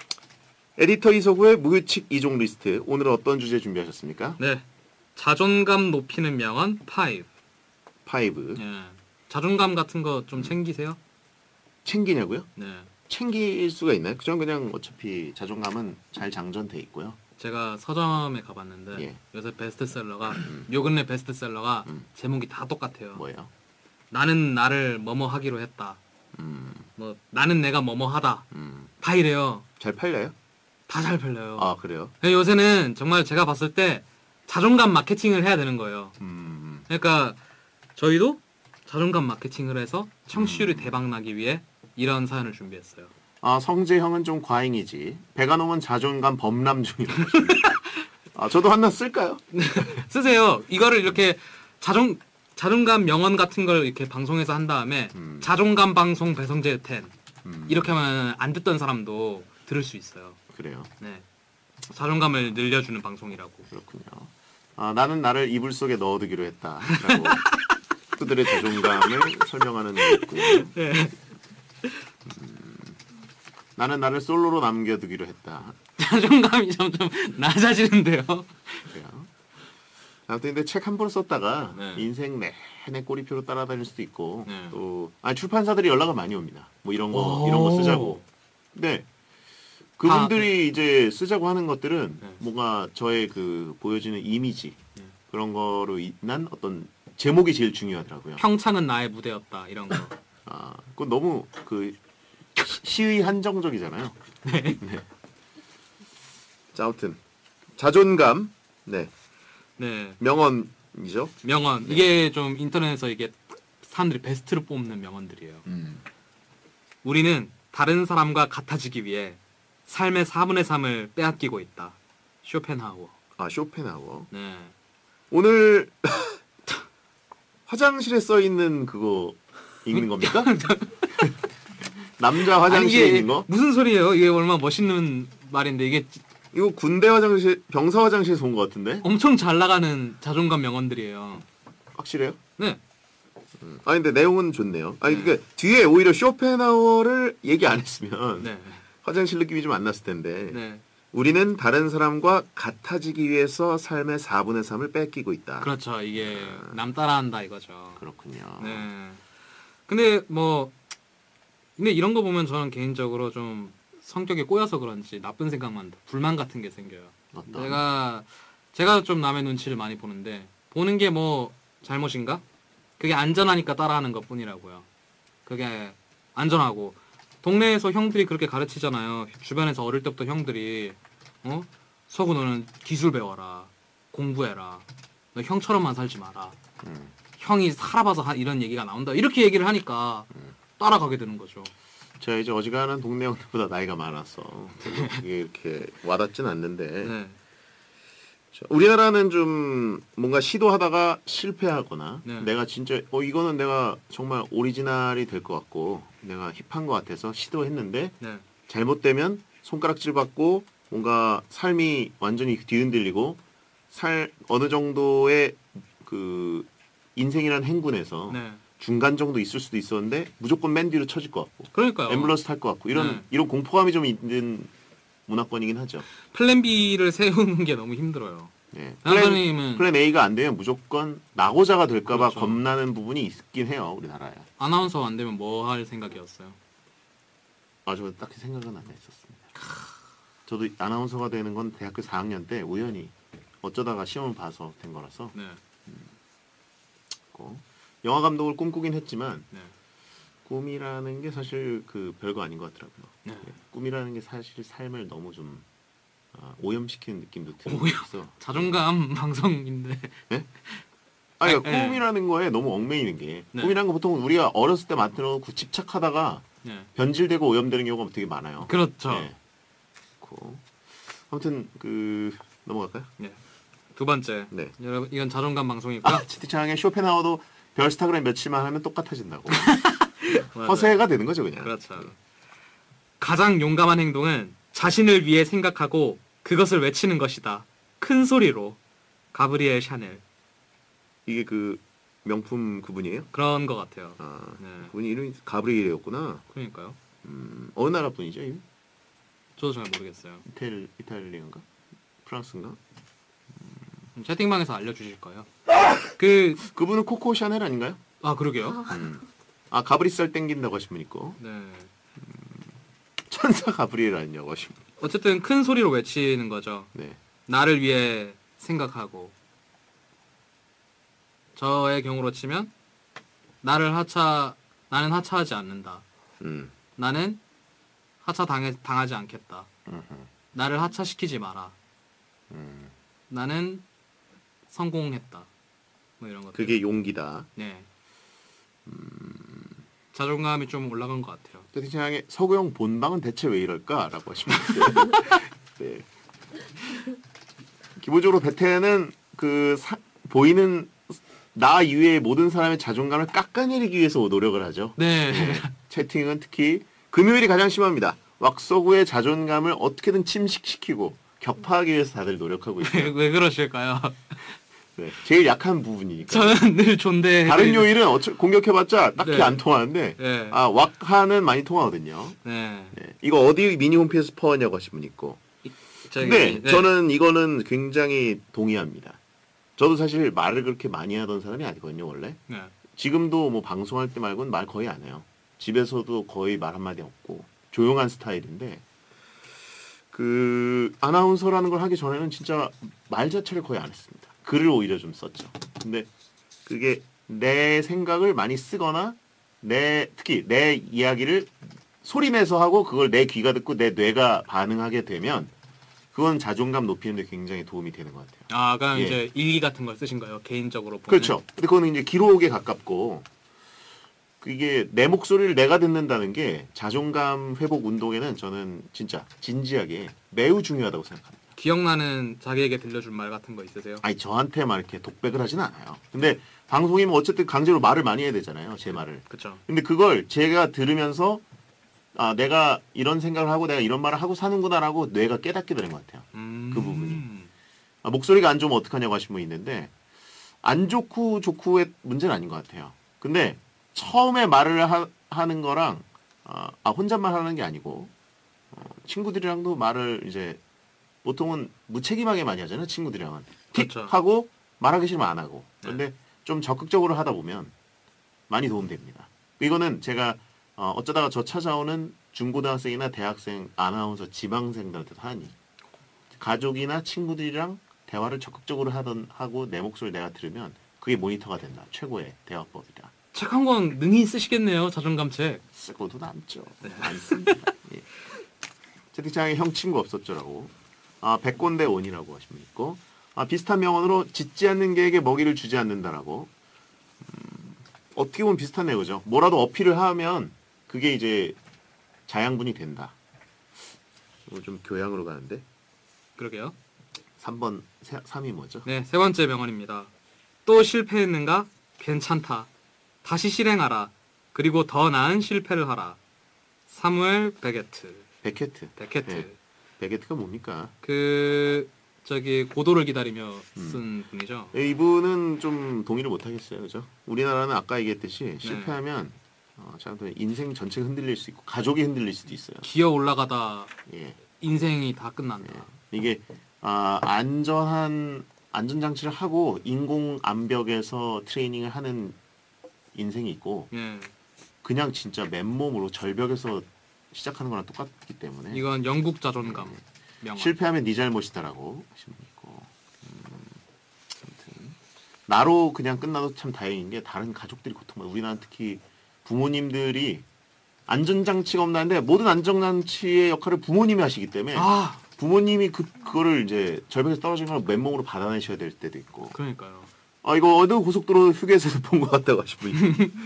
에디터 이소구의 무규칙 이종 리스트. 오늘은 어떤 주제 준비하셨습니까? 네. 자존감 높이는 명언 파이브. 파이브. 예. 자존감 같은 거 좀 챙기세요? 챙기냐고요? 네. 챙길 수가 있나요? 저는 그냥 어차피 자존감은 잘 장전돼 있고요. 제가 서점에 가봤는데 예. 요새 베스트셀러가 요 근래 베스트셀러가 음. 제목이 다 똑같아요. 뭐예요? 나는 나를 뭐뭐 하기로 했다. 음, 뭐 나는 내가 뭐뭐 하다. 음. 다 이래요. 잘 팔려요? 다 잘 팔려요. 아, 그래요? 근데 요새는 정말 제가 봤을 때 자존감 마케팅을 해야 되는 거예요. 음, 그러니까 저희도 자존감 마케팅을 해서 청취율이 음. 대박 나기 위해 이런 사연을 준비했어요. 아, 성재형은 좀 과잉이지. 배가 넘은 자존감 범람 중이라고. 아, 저도 하나 쓸까요? 쓰세요. 이거를 이렇게 자존 자존감 명언 같은 걸 이렇게 방송에서 한 다음에 음. 자존감 방송 배성재 텐 음, 이렇게 하면 안 듣던 사람도 들을 수 있어요. 그래요. 네. 자존감을 늘려주는 방송이라고. 그렇군요. 아, 나는 나를 이불 속에 넣어두기로 했다라고 그들의 자존감을 설명하는 거였고요. 네. 음, 나는 나를 솔로로 남겨두기로 했다. 자존감이 점점 낮아지는데요. 그래요. 아무튼 근데 책 한 권 썼다가 네. 인생 내내 꼬리표로 따라다닐 수도 있고 네. 또 아니 출판사들이 연락을 많이 옵니다. 뭐 이런 거 오. 이런 거 쓰자고. 근데 그분들이 이제 쓰자고 하는 것들은 네. 뭔가 저의 그 보여지는 이미지 네. 그런 거로 인한 어떤 제목이 제일 중요하더라고요. 평창은 나의 무대였다 이런 거. 아, 그건 너무 그 시- 시의 한정적이잖아요. 네. 네. 자, 아무튼 자존감, 네 네. 명언이죠. 명언. 네. 이게 좀 인터넷에서 이게 사람들이 베스트로 뽑는 명언들이에요. 음. 우리는 다른 사람과 같아지기 위해 삶의 사분의 삼을 빼앗기고 있다. 쇼펜하우어. 아 쇼펜하우어. 네. 오늘 화장실에 써 있는 그거 읽는 겁니까? 남자 아니, 화장실에 이게 있는 거? 무슨 소리예요? 이게 얼마나 멋있는 말인데 이게 이거 군대 화장실, 병사 화장실에서 온 것 같은데? 엄청 잘 나가는 자존감 명언들이에요. 확실해요? 네. 음. 아니 근데 내용은 좋네요. 아니 네. 그러니까 뒤에 오히려 쇼펜하우어를 얘기 안 했으면 네. 화장실 느낌이 좀 안 났을 텐데 네. 우리는 다른 사람과 같아지기 위해서 삶의 사분의 삼을 뺏기고 있다. 그렇죠. 이게 남 따라한다 이거죠. 그렇군요. 네. 근데 뭐 근데 이런 거 보면 저는 개인적으로 좀 성격이 꼬여서 그런지 나쁜 생각만 불만 같은 게 생겨요. 어떤? 제가 제가 좀 남의 눈치를 많이 보는데 보는 게 뭐 잘못인가? 그게 안전하니까 따라하는 것뿐이라고요. 그게 안전하고 동네에서 형들이 그렇게 가르치잖아요. 주변에서 어릴 때부터 형들이 어? 서구 너는 기술 배워라. 공부해라. 너 형처럼만 살지 마라. 음. 형이 살아봐서 하- 이런 얘기가 나온다. 이렇게 얘기를 하니까 따라가게 되는 거죠. 제가 이제 어지간한 동네 형들보다 나이가 많아서 별로 그게 이렇게 와닿진 않는데 네. 자, 우리나라는 좀 뭔가 시도하다가 실패하거나 네. 내가 진짜 어 이거는 내가 정말 오리지널이 될 것 같고 내가 힙한 것 같아서 시도했는데 네. 잘못되면 손가락질 받고 뭔가 삶이 완전히 뒤흔들리고 살 어느 정도의 그 인생이라는 행군에서 네. 중간 정도 있을 수도 있었는데 무조건 맨 뒤로 쳐질 것 같고 그러니까요. 앰뷸런스 탈 것 같고 이런 네. 이런 공포감이 좀 있는 문화권이긴 하죠. 플랜 B를 세우는 게 너무 힘들어요. 예. 플랜, 선생님은 플랜 A가 안 되면 무조건 낙오자가 될까봐 그렇죠. 겁나는 부분이 있긴 해요 우리나라에. 아나운서 안 되면 뭐 할 생각이었어요? 아, 저 딱히 생각은 안 했었습니다. 저도 아나운서가 되는 건 대학교 사 학년 때 우연히 어쩌다가 시험을 봐서 된 거라서 네. 고 영화 감독을 꿈꾸긴 했지만 네. 꿈이라는 게 사실 그 별거 아닌 것 같더라고요. 네. 예. 꿈이라는 게 사실 삶을 너무 좀 아, 오염시키는 느낌도 들고 오염? 있어. 자존감 방송인데. 아니, 아, 그러니까 네. 꿈이라는 거에 너무 얽매이는 게 네. 꿈이라는 거 보통 우리가 어렸을 때 만들어놓고 집착하다가 네. 변질되고 오염되는 경우가 되게 많아요. 그렇죠. 네. 고. 아무튼 그 넘어갈까요? 네. 두 번째. 네. 여러분 이건 자존감 방송이고요. 아, 채팅창에 쇼펜하우어도 별스타그램 며칠만 하면 똑같아진다고. 맞아요. 허세가 되는 거죠 그냥. 그렇죠. 가장 용감한 행동은 자신을 위해 생각하고 그것을 외치는 것이다. 큰 소리로. 가브리엘 샤넬. 이게 그 명품 그분이에요? 그런 것 같아요. 아, 네. 그분이 이름이 가브리엘이었구나. 그러니까요. 음, 어느 나라 분이죠? 이거? 저도 잘 모르겠어요. 이탈 이탈리아인가? 프랑스인가? 음, 채팅방에서 알려주실 거예요. 그, 그분은 코코 샤넬 아닌가요? 아, 그러게요. 음. 아 가브리살 땡긴다고 하신 분 있고 네. 천사 가브리엘 아니냐고 하신 분. 어쨌든 큰 소리로 외치는 거죠. 네. 나를 위해 생각하고. 저의 경우로 치면, 나를 하차, 나는 하차하지 않는다. 음. 나는 하차 당해, 당하지 않겠다. 음흠. 나를 하차시키지 마라. 음. 나는 성공했다. 뭐 이런 것. 그게 용기다. 네. 자존감이 좀 올라간 것 같아요. 채팅창에 서구형 본방은 대체 왜 이럴까라고 하신 분 있어요. 네. 기본적으로 베테는 그 사, 보이는 나 이외의 모든 사람의 자존감을 깎아내리기 위해서 노력을 하죠. 네. 네. 채팅은 특히 금요일이 가장 심합니다. 왁서구의 자존감을 어떻게든 침식시키고 격파하기 위해서 다들 노력하고 있어요. 왜 그러실까요? 네, 제일 약한 부분이니까. 저는 늘 존대. 다른 요일은 어차, 공격해봤자 딱히 네. 안 통하는데 네. 아 왁하는 많이 통하거든요. 네. 네. 이거 어디 미니 홈피에서 퍼왔냐고 하신 분 있고. 저기, 근데 네. 저는 이거는 굉장히 동의합니다. 저도 사실 말을 그렇게 많이 하던 사람이 아니거든요, 원래. 네. 지금도 뭐 방송할 때 말고는 말 거의 안 해요. 집에서도 거의 말 한마디 없고 조용한 스타일인데 그 아나운서라는 걸 하기 전에는 진짜 말 자체를 거의 안 했습니다. 글을 오히려 좀 썼죠. 근데 그게 내 생각을 많이 쓰거나 내 특히 내 이야기를 소리내서 하고 그걸 내 귀가 듣고 내 뇌가 반응하게 되면 그건 자존감 높이는 데 굉장히 도움이 되는 것 같아요. 아, 그럼 예. 이제 일기 같은 걸 쓰신 거예요, 개인적으로 보면. 그렇죠. 근데 그거는 이제 기록에 가깝고 그게 내 목소리를 내가 듣는다는 게 자존감 회복 운동에는 저는 진짜 진지하게 매우 중요하다고 생각합니다. 기억나는 자기에게 들려줄 말 같은 거 있으세요? 아니 저한테 막 이렇게 독백을 하진 않아요. 근데 방송이면 어쨌든 강제로 말을 많이 해야 되잖아요. 제 말을. 그렇죠. 근데 그걸 제가 들으면서 아 내가 이런 생각을 하고 내가 이런 말을 하고 사는구나라고 뇌가 깨닫게 되는 것 같아요. 음... 그 부분이. 아, 목소리가 안 좋으면 어떡하냐고 하신 분 있는데 안 좋고 좋고의 문제는 아닌 것 같아요. 근데 처음에 말을 하, 하는 거랑 아, 아 혼잣말 하는 게 아니고 어, 친구들이랑도 말을 이제 보통은 무책임하게 많이 하잖아요. 친구들이랑은 틱 그렇죠. 하고 말하기 싫으면 안 하고. 네. 근데 좀 적극적으로 하다 보면 많이 도움됩니다. 이거는 제가 어, 어쩌다가 저 찾아오는 중고등학생이나 대학생 아나운서 지망생들한테도 하니 가족이나 친구들이랑 대화를 적극적으로 하던 하고 내 목소리를 내가 들으면 그게 모니터가 된다. 최고의 대화법이다. 책 한 권 능히 쓰시겠네요. 자존감 책. 쓰고도 남죠. 네. 많습니다. 예. 채팅창에 형 친구 없었죠라고. 아 백곤대 원이라고 하시면 있고 아, 비슷한 명언으로 짖지 않는 개에게 먹이를 주지 않는다라고. 음, 어떻게 보면 비슷하네요, 그죠? 뭐라도 어필을 하면 그게 이제 자양분이 된다. 이거 좀 교양으로 가는데. 그러게요. 삼 번, 삼이 뭐죠? 네, 세 번째 명언입니다. 또 실패했는가? 괜찮다. 다시 실행하라. 그리고 더 나은 실패를 하라. 사무엘 베게트. 베케트. 베케트. 네. 베게트가 뭡니까? 그 저기 고도를 기다리며 음. 쓴 분이죠. 네, 이분은 좀 동의를 못 하겠어요, 그죠? 우리나라는 아까 얘기했듯이 네. 실패하면 어, 잘못하면 인생 전체가 흔들릴 수 있고 가족이 흔들릴 수도 있어요. 기어 올라가다 예, 인생이 다 끝난다. 예. 이게 아, 안전한 안전장치를 하고 인공 암벽에서 트레이닝을 하는 인생이 있고 예. 그냥 진짜 맨몸으로 절벽에서 시작하는 거랑 똑같기 때문에 이건 영국 자존감 명언. 실패하면 네 잘못이다라고 하시면 있고 음, 아무튼 나로 그냥 끝나도 참 다행인 게 다른 가족들이 고통받아. 우리나라는 특히 부모님들이 안전장치가 없나는데 모든 안전장치의 역할을 부모님이 하시기 때문에 아, 부모님이 그 그거를 이제 절벽에서 떨어진 걸 맨몸으로 받아내셔야 될 때도 있고. 그러니까요. 아 이거 어느 고속도로 휴게소에서 본 것 같다고 하신 분 있고. 네.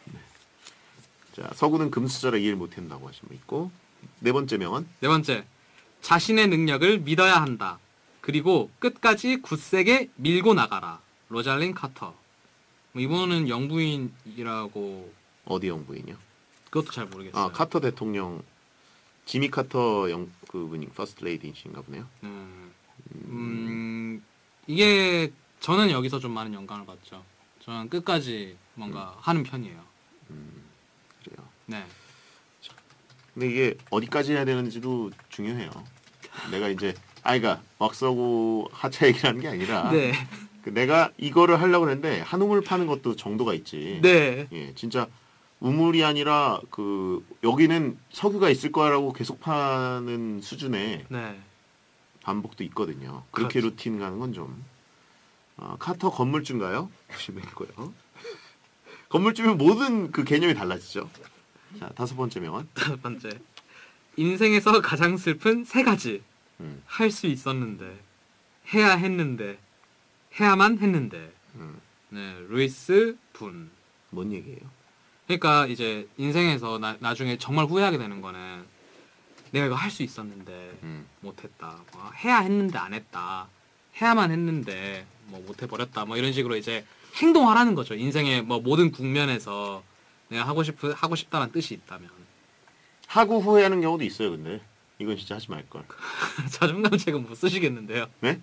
자 서구는 금수저라 이해를 못한다고 하신 분 있고. 네 번째 명언. 네 번째, 자신의 능력을 믿어야 한다. 그리고 끝까지 굳세게 밀고 나가라. 로잘린 카터. 뭐 이분은 영부인이라고 어디 영부인이요? 그것도 잘 모르겠어요. 아 카터 대통령 지미 카터 영 그분이 퍼스트 레이디이신가 보네요. 음, 음, 이게 저는 여기서 좀 많은 영감을 받죠. 저는 끝까지 뭔가 하는 편이에요. 음, 그래요. 네. 근데 이게 어디까지 해야 되는지도 중요해요. 내가 이제 아이가 왁서고 하차 얘기라는 게 아니라 네. 그 내가 이거를 하려고 했는데 한 우물 파는 것도 정도가 있지. 네. 예, 진짜 우물이 아니라 그 여기는 석유가 있을 거라고 계속 파는 수준의 네. 반복도 있거든요. 그렇게 그렇죠. 루틴 가는 건 좀. 어, 카터 건물주인가요? 보시면 있고요. 건물주면 모든 그 개념이 달라지죠. 자 다섯 번째 명언. 첫 번째, 인생에서 가장 슬픈 세 가지. 음, 할 수 있었는데, 해야 했는데, 해야만 했는데. 음, 네, 루이스 분. 뭔 얘기예요? 그러니까 이제 인생에서 나, 나중에 정말 후회하게 되는 거는 내가 이거 할 수 있었는데 음, 못했다. 뭐 해야 했는데 안 했다. 해야만 했는데 뭐 못해버렸다. 뭐 이런 식으로 이제 행동하라는 거죠. 인생의 뭐 모든 국면에서 내가 하고 싶 하고 싶다는 뜻이 있다면. 하고 후회하는 경우도 있어요. 근데 이건 진짜 하지 말걸. 자존감 제금 못 쓰시겠는데요. 네?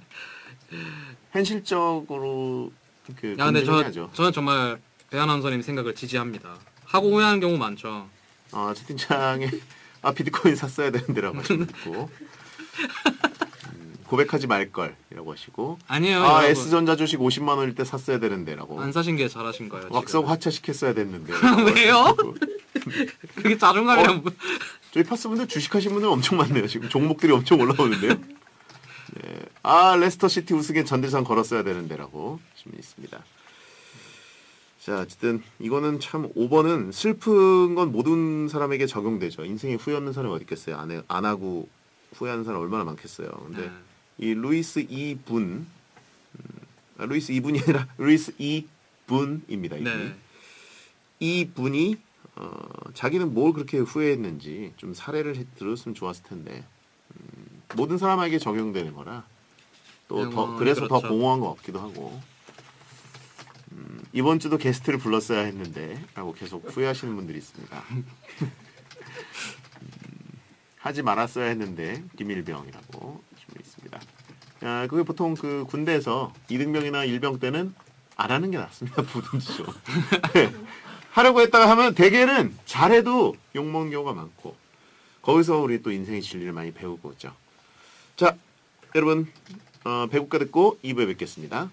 현실적으로 그 야 근데 저 검증해야죠. 저는 정말 배 아나운서님 생각을 지지합니다. 하고 후회하는 경우 많죠. 아 채팅창에 아 비트코인 샀어야 되는데라고 하시고 있고 음, 고백하지 말걸이라고 하시고 아니에요. 아 여러분. S전자 주식 오십만 원일 때 샀어야 되는데라고 안 사신 게 잘하신 거예요. 왁석 지금. 하차시켰어야 됐는데 왜요? 그게 자존감이랑 어? 뭐- 저희 파스분들 주식하신 분들 엄청 많네요. 지금 종목들이 엄청 올라오는데요. 네. 아 레스터 시티 우승에 전대상 걸었어야 되는데라고 질문이 있습니다. 자 어쨌든 이거는 참 오 번은 슬픈 건 모든 사람에게 적용되죠. 인생에 후회 없는 사람이 어디 있겠어요. 안, 해, 안 하고 후회하는 사람 얼마나 많겠어요. 근데 네. 이 루이스 이 분 음, 아, 루이스 이 분이 아니라 루이스 이 분입니다. 이분이. 네. 이 분이 어, 자기는 뭘 그렇게 후회했는지 좀 사례를 해- 들었으면 좋았을 텐데 음, 모든 사람에게 적용되는 거라 또 네, 더 뭐, 그래서 더 그렇죠. 공허한 것 같기도 하고 음, 이번 주도 게스트를 불렀어야 했는데 라고 계속 후회하시는 분들이 있습니다. 음, 하지 말았어야 했는데 김일병이라고 질문이 있습니다. 아, 그게 보통 그 군대에서 이등병이나 일병 때는 안 하는 게 낫습니다. 뭐든지 좀. 네. 하려고 했다가 하면 대개는 잘해도 욕먹는 경우가 많고 거기서 우리 또 인생의 진리를 많이 배우고 있죠. 자 여러분 어, 배국가 듣고 이 부에 뵙겠습니다.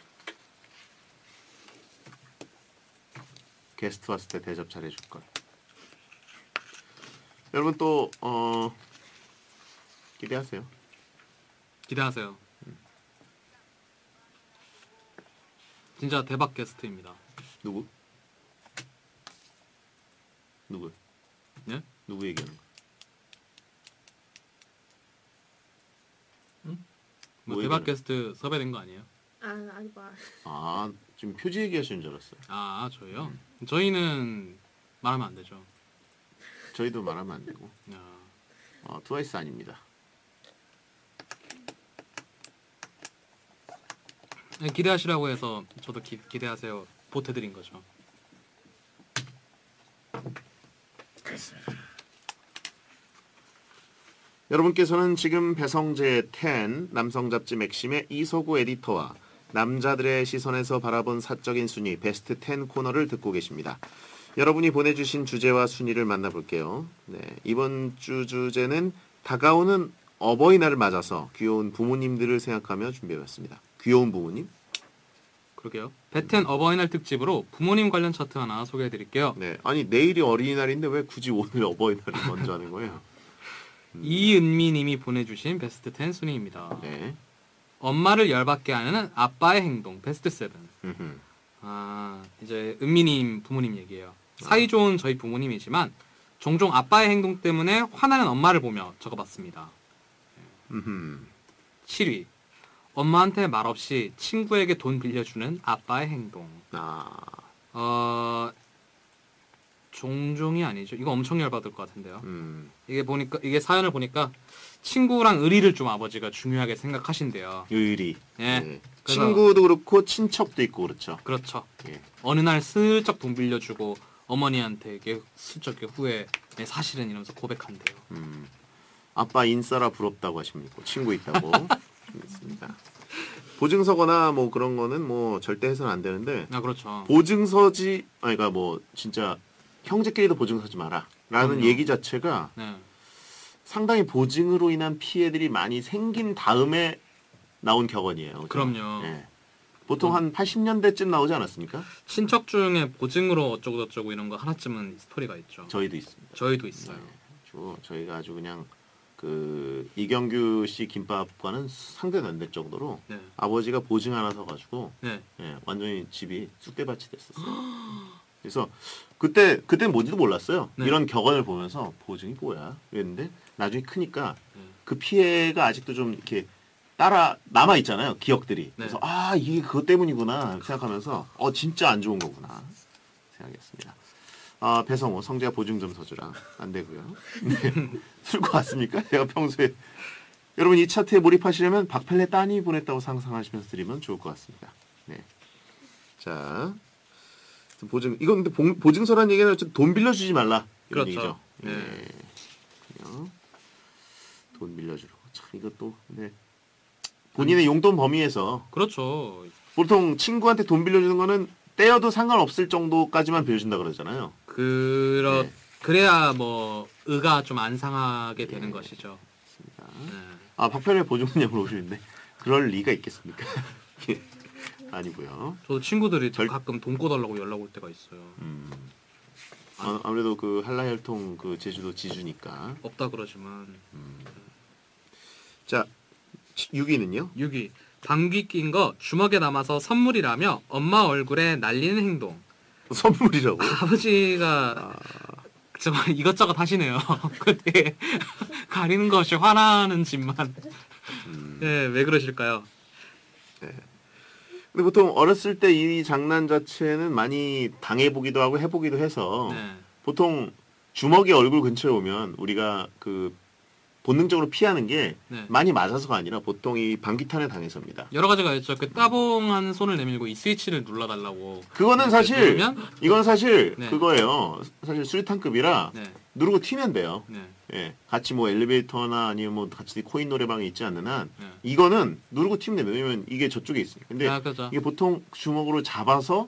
게스트 왔을 때 대접 잘해줄 걸. 여러분 또 어, 기대하세요. 기대하세요. 진짜 대박 게스트입니다. 누구? 누구? 예? 누구 얘기하는 거야? 뭐 뭐 대박 얘기하는 게스트 섭외된 거 아니에요? 아 아니 말. 아 지금 표지 얘기하시는 줄 알았어요. 아 저희요? 저희는 말하면 안 되죠. 저희도 말하면 안 되고 야, 어, 트와이스 아닙니다. 네, 기대하시라고 해서 저도 기, 기대하세요 보태드린 거죠. 여러분께서는 지금 배성재 텐 남성 잡지 맥심의 이서구 에디터와 남자들의 시선에서 바라본 사적인 순위 베스트 텐 코너를 듣고 계십니다. 여러분이 보내주신 주제와 순위를 만나볼게요. 네, 이번 주 주제는 다가오는 어버이날을 맞아서 귀여운 부모님들을 생각하며 준비해봤습니다. 귀여운 부모님? 그러게요. 베텐 어버이날 특집으로 부모님 관련 차트 하나 소개해드릴게요. 네, 아니 내일이 어린이날인데 왜 굳이 오늘 어버이날을 먼저 하는 거예요? 이은미님이 보내주신 베스트 텐 순위입니다. 네. 엄마를 열받게 하는 아빠의 행동 베스트 세븐. 음흠. 아 이제 은미님 부모님 얘기예요. 사이좋은 저희 부모님이지만 종종 아빠의 행동 때문에 화나는 엄마를 보며 적어봤습니다. 음흠. 칠 위 엄마한테 말없이 친구에게 돈 빌려주는 아빠의 행동. 아, 어 종종이 아니죠. 이거 엄청 열받을 것 같은데요. 음, 이게 보니까 이게 사연을 보니까 친구랑 의리를 좀 아버지가 중요하게 생각하신대요. 의리. 예. 네. 그래서- 친구도 그렇고 친척도 있고 그렇죠. 그렇죠. 예. 어느 날 슬쩍 돈 빌려주고 어머니한테 이게 슬쩍 이렇게 후에 네, 사실은 이러면서 고백한대요. 음, 아빠 인싸라 부럽다고 하시면 있고 친구 있다고 있습니다. 보증서거나 뭐 그런 거는 뭐 절대 해서는 안 되는데 아 그렇죠. 보증서지 아니 그러니까 뭐 진짜 형제끼리도 보증서지 마라 라는 그럼요. 얘기 자체가 네. 상당히 보증으로 인한 피해들이 많이 생긴 다음에 나온 격언이에요. 그죠? 그럼요. 예. 보통 한 팔십 년대쯤 나오지 않았습니까? 친척 중에 보증으로 어쩌고 저쩌고 이런 거 하나쯤은 스토리가 있죠. 저희도 있습니다. 저희도 있어요. 네. 저, 저희가 아주 그냥 그 이경규 씨 김밥과는 상대는 안 될 정도로 네. 아버지가 보증 하나 서가지고 네. 예, 완전히 집이 쑥대밭이 됐었어요. 그래서 그때 그때 뭔지도 몰랐어요. 네. 이런 격언을 보면서 보증이 뭐야? 그랬는데 나중에 크니까 네. 그 피해가 아직도 좀 이렇게 따라 남아 있잖아요. 기억들이. 네. 그래서 아 이게 그것 때문이구나 이렇게 생각하면서 어 진짜 안 좋은 거구나 생각했습니다. 아 배성호 성재야 보증 좀 서주라 안 되고요. 네. 술고 왔습니까? 제가 평소에 여러분 이 차트에 몰입하시려면 박펠레 따니 보냈다고 상상하시면서 드리면 좋을 것 같습니다. 네. 자 보증 이건 근데 보, 보증서란 얘기는 어쨌든 돈 빌려주지 말라 이런 그렇죠. 얘기죠. 네. 네. 그래요. 돈 빌려주고 참 이것도 근데 본인의 용돈 범위에서 그렇죠. 보통 친구한테 돈 빌려주는 거는 떼어도 상관없을 정도까지만 빌려준다 그러잖아요. 그러 네. 그래야 뭐 의가 좀 안 상하게 되는 네. 것이죠. 그렇습니다. 네. 아 박편의 보조금량 물어보시는데 그럴 리가 있겠습니까? 아니고요. 저도 친구들이 절- 가끔 돈 꿔달라고 연락 올 때가 있어요. 음. 아, 아무래도 그 한라혈통 그 제주도 지주니까. 없다 그러지만. 자 육 위는요? 육 위 방귀 낀 거 주먹에 남아서 선물이라며 엄마 얼굴에 날리는 행동. 선물이라고. 아버지가 아, 정말 이것저것 하시네요. 그때 가리는 것이 화나는 집만. 음. 네, 왜 그러실까요? 근데 보통 어렸을 때 이 장난 자체는 많이 당해보기도 하고 해보기도 해서 네. 보통 주먹이 얼굴 근처에 오면 우리가 그 본능적으로 피하는 게 네. 많이 맞아서가 아니라 보통 이 방귀탄에 당해서입니다. 여러 가지가 있죠. 그 따봉한 손을 내밀고 이 스위치를 눌러달라고. 그거는 이렇게 사실 누르면 이건 사실 네. 그거예요. 사실 수리탄급이라 네, 누르고 튀면 돼요. 네, 예, 같이 뭐 엘리베이터나 아니면 뭐 같이 코인 노래방에 있지 않는 한 네. 이거는 누르고 튀면 됩니다. 왜냐면 이게 저쪽에 있으니까. 근데 아, 그죠. 이게 보통 주먹으로 잡아서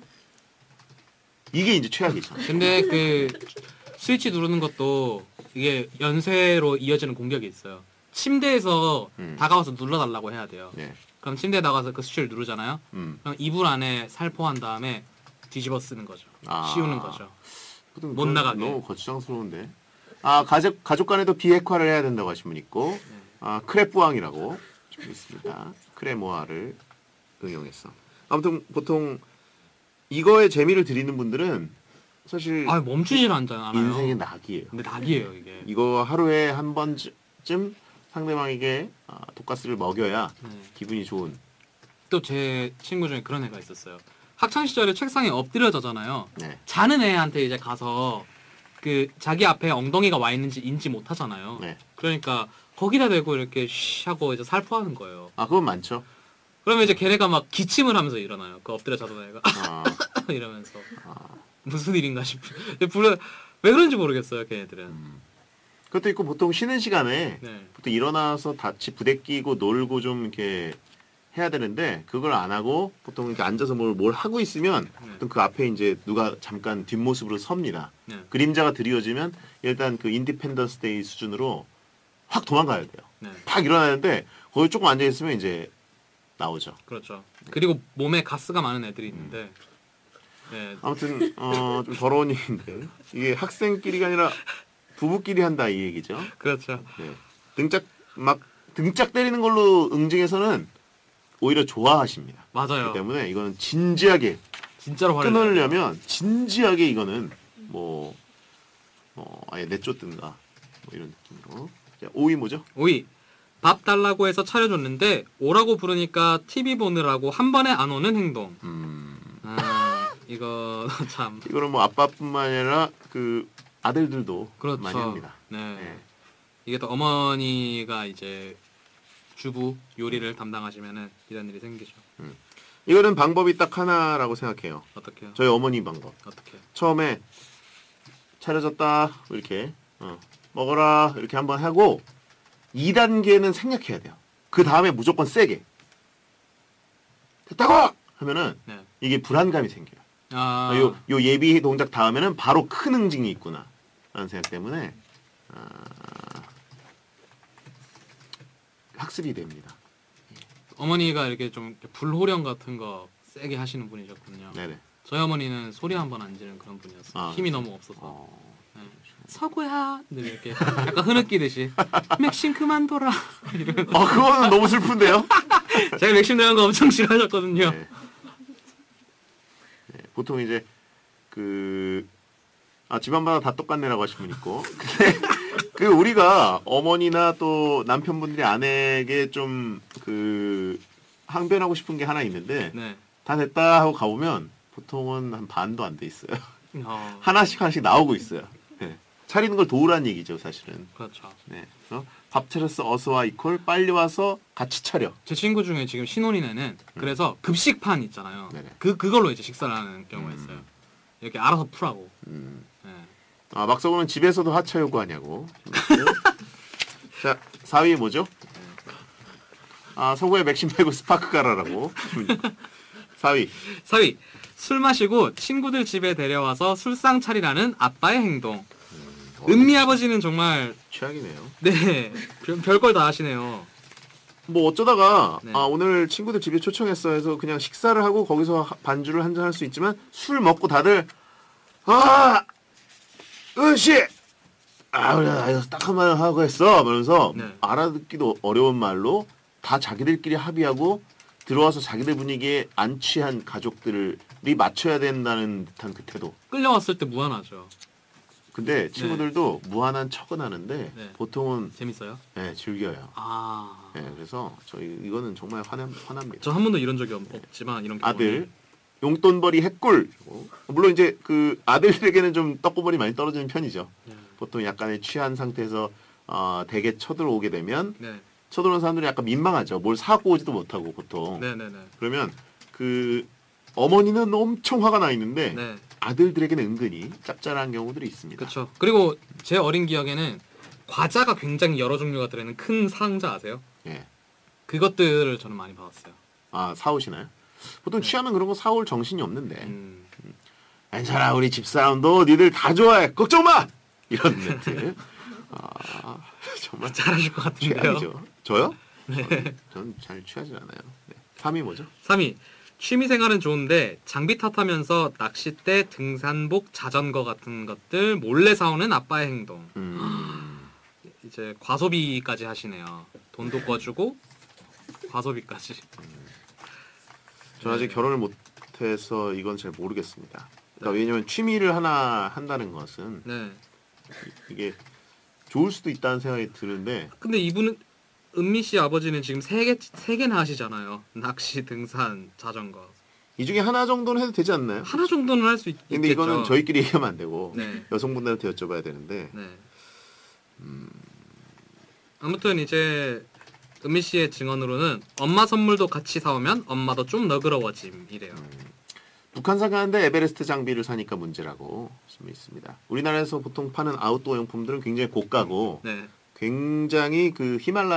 이게 이제 최악이죠. 근데 그 스위치 누르는 것도 이게 연쇄로 이어지는 공격이 있어요. 침대에서 음. 다가와서 눌러달라고 해야 돼요. 네. 그럼 침대에 나가서 그 스위치를 누르잖아요. 음. 그럼 이불 안에 살포한 다음에 뒤집어 쓰는 거죠. 아. 씌우는 거죠. 보통 못 그건 나가게. 너무 거추장스러운데. 아 가족 가족 간에도 비핵화를 해야 된다고 하신 분 있고, 아 크레뿌왕이라고 좀 있습니다. 크레모아를 응용해서. 아무튼 보통 이거에 재미를 드리는 분들은 사실 아 멈추질 않잖아요. 인생의 낙이에요. 근데 낙이에요 이게. 이거 하루에 한 번쯤 상대방에게 아, 독가스를 먹여야 네. 기분이 좋은. 또 제 친구 중에 그런 애가 있었어요. 학창 시절에 책상에 엎드려 자잖아요. 네. 자는 애한테 이제 가서 그 자기 앞에 엉덩이가 와 있는지 인지 못 하잖아요. 네. 그러니까 거기다 대고 이렇게 쉬 하고 이제 살포하는 거예요. 아 그건 많죠. 그러면 이제 걔네가 막 기침을 하면서 일어나요. 그 엎드려 자던 애가 아, 이러면서 아. 무슨 일인가 싶어. 근데 불- 왜 그런지 모르겠어요, 걔네들은. 음. 그것도 있고 보통 쉬는 시간에 네. 보통 일어나서 같이 부대끼고 놀고 좀 이렇게 해야 되는데 그걸 안 하고 보통 이렇게 앉아서 뭘, 뭘 하고 있으면 네. 보통 그 앞에 이제 누가 잠깐 뒷모습으로 섭니다. 네. 그림자가 드리워지면 일단 그 인디펜던스 데이 수준으로 확 도망가야 돼요. 네. 탁 일어나는데 거기 조금 앉아 있으면 이제 나오죠. 그렇죠. 그리고 몸에 가스가 많은 애들이 있는데 네. 아무튼 어, 좀 더러운 얘기인데 이게 학생끼리가 아니라 부부끼리 한다 이 얘기죠. 그렇죠. 네. 등짝 막 등짝 때리는 걸로 응징해서는 오히려 좋아하십니다. 맞아요. 그렇기 때문에 이거는 진지하게 진짜로 화를 끊으려면 진지하게 이거는 뭐, 뭐 아예 내쫓든가 뭐 이런 느낌으로. 자, 오 위 뭐죠? 오 위. 밥 달라고 해서 차려줬는데 오라고 부르니까 티비 보느라고 한 번에 안 오는 행동. 음, 아, 이거 참 이거는 뭐 아빠뿐만 아니라 그 아들들도 그렇죠. 많이 합니다. 네. 네. 이게 또 어머니가 이제 주부 요리를 담당하시면은 이런 일이 생기죠. 이거는 방법이 딱 하나라고 생각해요. 어떻게요? 저희 어머니 방법. 어떻게? 처음에 차려졌다 이렇게 어, 먹어라 이렇게 한번 하고 이 단계는 생략해야 돼요. 그 다음에 무조건 세게 됐다고 하면은 네. 이게 불안감이 생겨요. 아, 요, 요 예비 동작 다음에는 바로 큰 응징이 있구나 라는 생각 때문에 아, 학습이 됩니다. 어머니가 이렇게 좀 이렇게 불호령 같은 거 세게 하시는 분이셨군요. 네네. 저희 어머니는 소리 한 번 안 지르는 그런 분이었어요. 아, 힘이 너무 없어서. 어, 네. 서구야, 늘 이렇게 약간 흐느끼듯이 맥심 그만둬라 이러면 어, 그거는 너무 슬픈데요? 제가 맥심 들어간 거 엄청 싫어하셨거든요. 네. 네, 보통 이제 그 아, 집안마다 다 똑같네라고 하신 분 있고 근데 그 우리가 어머니나 또 남편분들이 아내에게 좀 그 항변하고 싶은 게 하나 있는데 네. 다 됐다 하고 가보면 보통은 한 반도 안 돼 있어요. 어, 하나씩 하나씩 나오고 있어요. 네. 차리는 걸 도우라는 얘기죠, 사실은. 그렇죠. 네. 그래서 밥 차렸어 어서 와 이퀄 빨리 와서 같이 차려. 제 친구 중에 지금 신혼인 애는 그래서 급식판 있잖아요. 네네. 그 그걸로 이제 식사를 하는 경우가 음. 있어요. 이렇게 알아서 풀라고. 음. 네. 아, 막상 보면 집에서도 하차 요구하냐고. 자, 사 위 뭐죠? 아, 서구의 맥심 말고 스파크 가라라고. 사 위. 사 위. 술 마시고 친구들 집에 데려와서 술상 차리라는 아빠의 행동. 은미 아버지는 정말 최악이네요. 네 별걸 다 하시네요. 뭐 어쩌다가 네. 아 오늘 친구들 집에 초청했어 해서 그냥 식사를 하고 거기서 하- 반주를 한잔 할 수 있지만 술 먹고 다들 아 은씨 아 그래 나 여기서 딱 한마디 하고 했어 그러면서 네. 알아듣기도 어려운 말로 다 자기들끼리 합의하고 들어와서 자기들 분위기에 안 취한 가족들이 맞춰야 된다는 듯한 그 태도. 끌려왔을 때 무한하죠. 근데 친구들도 무한한 척은 하는데 네. 보통은 재밌어요? 네, 즐겨요. 아, 네, 그래서 저희 이거는 정말 화나, 화납니다. 저 한 번도 이런 적이 없, 없지만 이런 경험이. 아들 용돈벌이 핵꿀. 물론 이제 그 아들에게는 좀 떡고벌이 많이 떨어지는 편이죠. 네. 보통 약간의 취한 상태에서 어, 댁에 쳐들어오게 되면 네, 쳐들어오는 사람들이 약간 민망하죠. 뭘 사고 오지도 못하고 보통. 네, 네, 네. 그러면 그 어머니는 엄청 화가 나 있는데 네, 아들들에게는 은근히 짭짤한 경우들이 있습니다. 그렇죠. 그리고 제 어린 기억에는 과자가 굉장히 여러 종류가 들어있는 큰 상자 아세요? 예. 그것들을 저는 많이 받았어요. 아 사오시나요? 보통 취하면 그런 거 사올 정신이 없는데. 음, 괜찮아 우리 집사람도 니들 다 좋아해 걱정 마 이런 멘트. 아 정말 잘하실 것 같은데요. 최악이죠. 저요? 네. 저는 잘 취하지 않아요. 네. 삼 위 뭐죠? 삼 위. 취미생활은 좋은데 장비 탓하면서 낚싯대, 등산복, 자전거 같은 것들 몰래 사오는 아빠의 행동. 음, 이제 과소비까지 하시네요. 돈도 꿔주고 과소비까지. 저는 아직 네. 결혼을 못해서 이건 잘 모르겠습니다. 그러니까 왜냐면 취미를 하나 한다는 것은 네. 이게 좋을 수도 있다는 생각이 드는데 근데 이분은 은미 씨 아버지는 지금 세 개 세 개나 하시잖아요. 낚시, 등산, 자전거. 이 중에 하나 정도는 해도 되지 않나요? 하나 정도는 할 수 있겠죠. 근데 이거는 저희끼리 얘기하면 안 되고 네. 여성분들한테 여쭤봐야 되는데 네. 아무튼 이제 은미 씨의 증언으로는 엄마 선물도 같이 사오면 엄마도 좀 너그러워짐이래요. 북한산 가는데 에베레스트 장비를 사니까 문제라고 말씀이 있습니다. 우리나라에서 보통 파는 아웃도어 용품들은 굉장히 고가고 네. 굉장히 그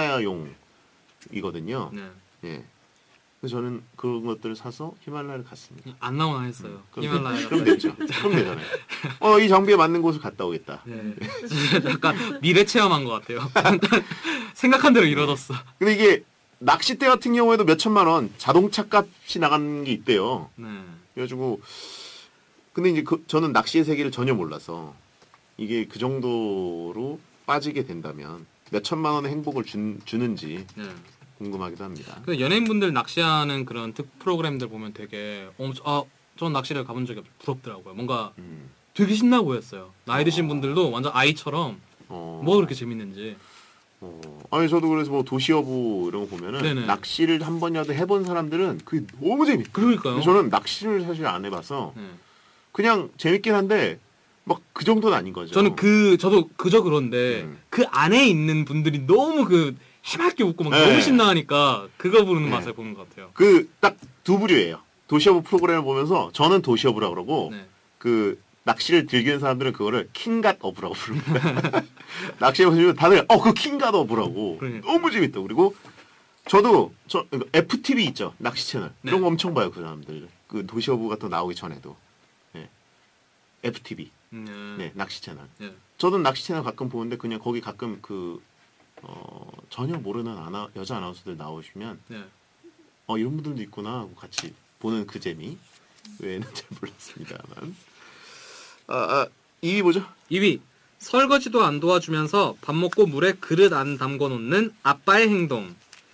히말라야용이거든요. 네. 예. 그래서 저는 그런 것들을 사서 히말라야를 갔습니다. 안 나오나 했어요. 그럼, 히말라야. 그럼 되죠. 그럼 되잖아요. 어, 이 장비에 맞는 곳을 갔다 오겠다. 네. 약간 미래 체험한 것 같아요. 생각한 대로 이루어졌어. 근데 이게 낚싯대 같은 경우에도 몇 천만 원 자동차 값이 나가는 게 있대요. 네. 그래가지고 근데 이제 그, 저는 낚시의 세계를 전혀 몰라서 이게 그 정도로 빠지게 된다면 몇 천만 원의 행복을 준, 주는지 네. 궁금하기도 합니다. 그 연예인분들 낚시하는 그런 특 프로그램들 보면 되게 엄청 아, 전 낚시를 가본 적이 없어 부럽더라고요. 뭔가 음. 되게 신나 보였어요. 나이 드신 분들도 완전 아이처럼 어, 뭐가 그렇게 재밌는지. 어, 아니 저도 그래서 뭐 도시여부 이런 거 보면은 네네. 낚시를 한 번이라도 해본 사람들은 그게 너무 재밌. 그러니까요. 저는 낚시를 사실 안 해봐서 네. 그냥 재밌긴 한데 막 그 정도는 아닌 거죠. 저는 그 저도 그저 그런데 음. 그 안에 있는 분들이 너무 그 해맑게 웃고 막 네. 너무 신나하니까 그거 보는 네. 맛을 보는 것 같아요. 그 딱 두 부류예요. 도시여부 프로그램을 보면서 저는 도시여부라 그러고 네. 그 낚시를 즐기는 사람들은 그거를 킹갓 어부라고 부릅니다. 낚시해 보시면 다들 어 그 킹갓 어부라고 그러니까. 너무 재밌다. 그리고 저도 저 그러니까 에프티비 있죠 낚시 채널 네. 이런 거 엄청 봐요 그 사람들. 그 도시여부 같은 거 나오기 전에도 네. 에프티비 음, 네 낚시 채널. 네. 저도 낚시 채널 가끔 보는데 그냥 거기 가끔 그 어, 전혀 모르는 아나, 여자 아나운서들 나오시면 네. 어 이런 분들도 있구나 하고 같이 보는 그 재미 외에는 잘 몰랐습니다만. 아, 아 이 위 뭐죠? 이 위 설거지도 안 도와주면서 밥 먹고 물에 그릇 안 담궈 놓는 아빠의 행동.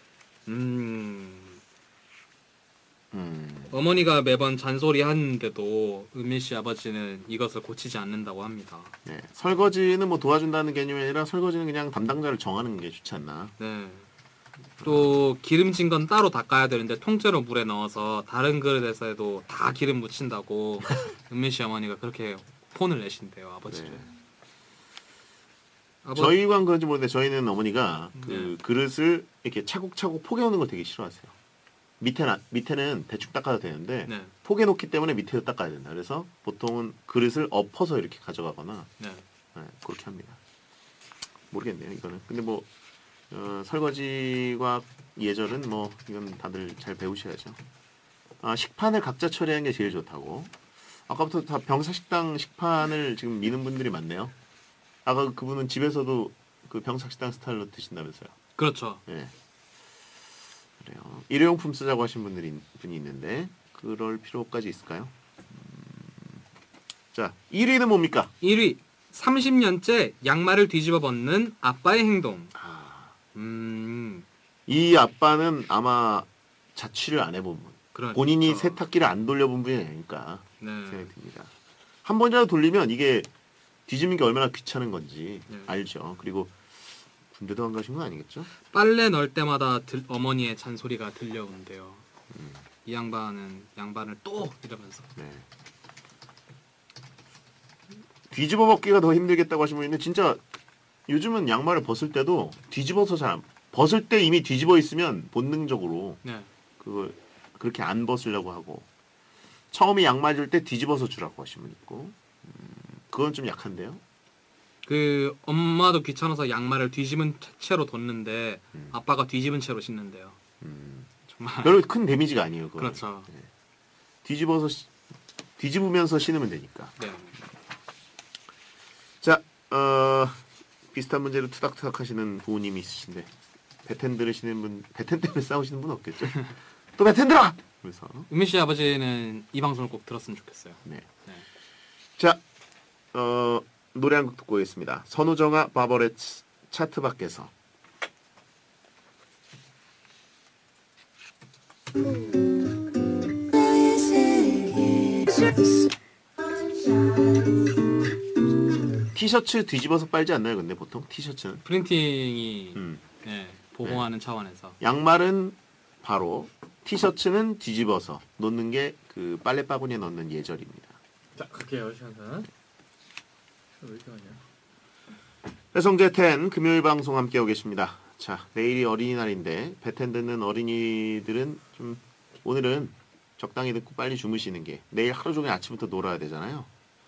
음, 음, 어머니가 매번 잔소리 하는데도 은미 씨 아버지는 이것을 고치지 않는다고 합니다. 네. 설거지는 뭐 도와준다는 개념이 아니라 설거지는 그냥 담당자를 정하는 게 좋지 않나. 네. 또 기름진 건 따로 닦아야 되는데 통째로 물에 넣어서 다른 그릇에서도 다 기름 묻힌다고 은미 씨 어머니가 그렇게 폰을 내신대요 아버지를. 네. 아버... 저희만 그런지 모르는데 저희는 어머니가 그 네. 그릇을 이렇게 차곡차곡 포개 놓는 걸 되게 싫어하세요. 밑에는 밑에는 대충 닦아도 되는데 네. 포개 놓기 때문에 밑에도 닦아야 된다. 그래서 보통은 그릇을 엎어서 이렇게 가져가거나 네. 네, 그렇게 합니다. 모르겠네요 이거는. 근데 뭐 어, 설거지과 예절은 뭐 이건 다들 잘 배우셔야죠. 아, 식판을 각자 처리하는 게 제일 좋다고. 아까부터 다 병사식당 식판을 지금 미는 분들이 많네요. 아까 그분은 집에서도 그 병사식당 스타일로 드신다면서요. 그렇죠. 예. 그래요. 일회용품 쓰자고 하신 분들이 분이 있는데 그럴 필요까지 있을까요? 음... 자, 일 위는 뭡니까? 일 위. 삼십 년째 양말을 뒤집어 벗는 아빠의 행동. 아, 음. 이 아빠는 아마 자취를 안 해본 분. 그렇죠. 본인이 세탁기를 안 돌려본 분이 아닐까 네. 생각이 듭니다. 한 번이라도 돌리면 이게 뒤집는 게 얼마나 귀찮은 건지 네. 알죠. 그리고 군대도 안 가신 건 아니겠죠? 빨래 넣을 때마다 들, 어머니의 잔소리가 들려온대요. 음. 이 양반은 양반을 또 이러면서. 네. 뒤집어 벗기가 더 힘들겠다고 하신 분 있는데 진짜 요즘은 양말을 벗을 때도 뒤집어서 잘 안, 벗을 때 이미 뒤집어 있으면 본능적으로 네. 그걸 그렇게 안 벗으려고 하고 처음에 양말 줄 때 뒤집어서 주라고 하신 분 있고 음, 그건 좀 약한데요. 그 엄마도 귀찮아서 양말을 뒤집은 채로 뒀는데 음. 아빠가 뒤집은 채로 신는데요. 음, 정말. 별로 큰 데미지가 아니에요. 그건. 그렇죠. 네. 뒤집어서 시- 뒤집으면서 신으면 되니까. 네. 자, 어, 비슷한 문제로 투닥투닥 하시는 부모님이 있으신데 배텐 들으시는 분, 배텐 때문에 싸우시는 분 없겠죠? 또 배텐 들어! 그래서 은미 씨 아버지는 이 방송을 꼭 들었으면 좋겠어요. 네. 네. 자, 어, 노래 한 곡 듣고 오겠습니다. 선우정아 바버렛츠 차트 밖에서. 티셔츠 뒤집어서 빨지 않나요? 근데 보통 티셔츠는 프린팅이 음. 네, 보호하는 차원에서. 양말은 바로 티셔츠는 뒤집어서 놓는 게 그 빨래 바구니에 넣는 예절입니다. 자, 갈게요, 시간은. 왜 이렇게 하냐? 배성재 텐 금요일 방송 함께하고 계십니다. 자, 내일이 어린이날인데 배텐 듣는 어린이들은 좀 오늘은 적당히 듣고 빨리 주무시는 게 내일 하루 종일 아침부터 놀아야 되잖아요.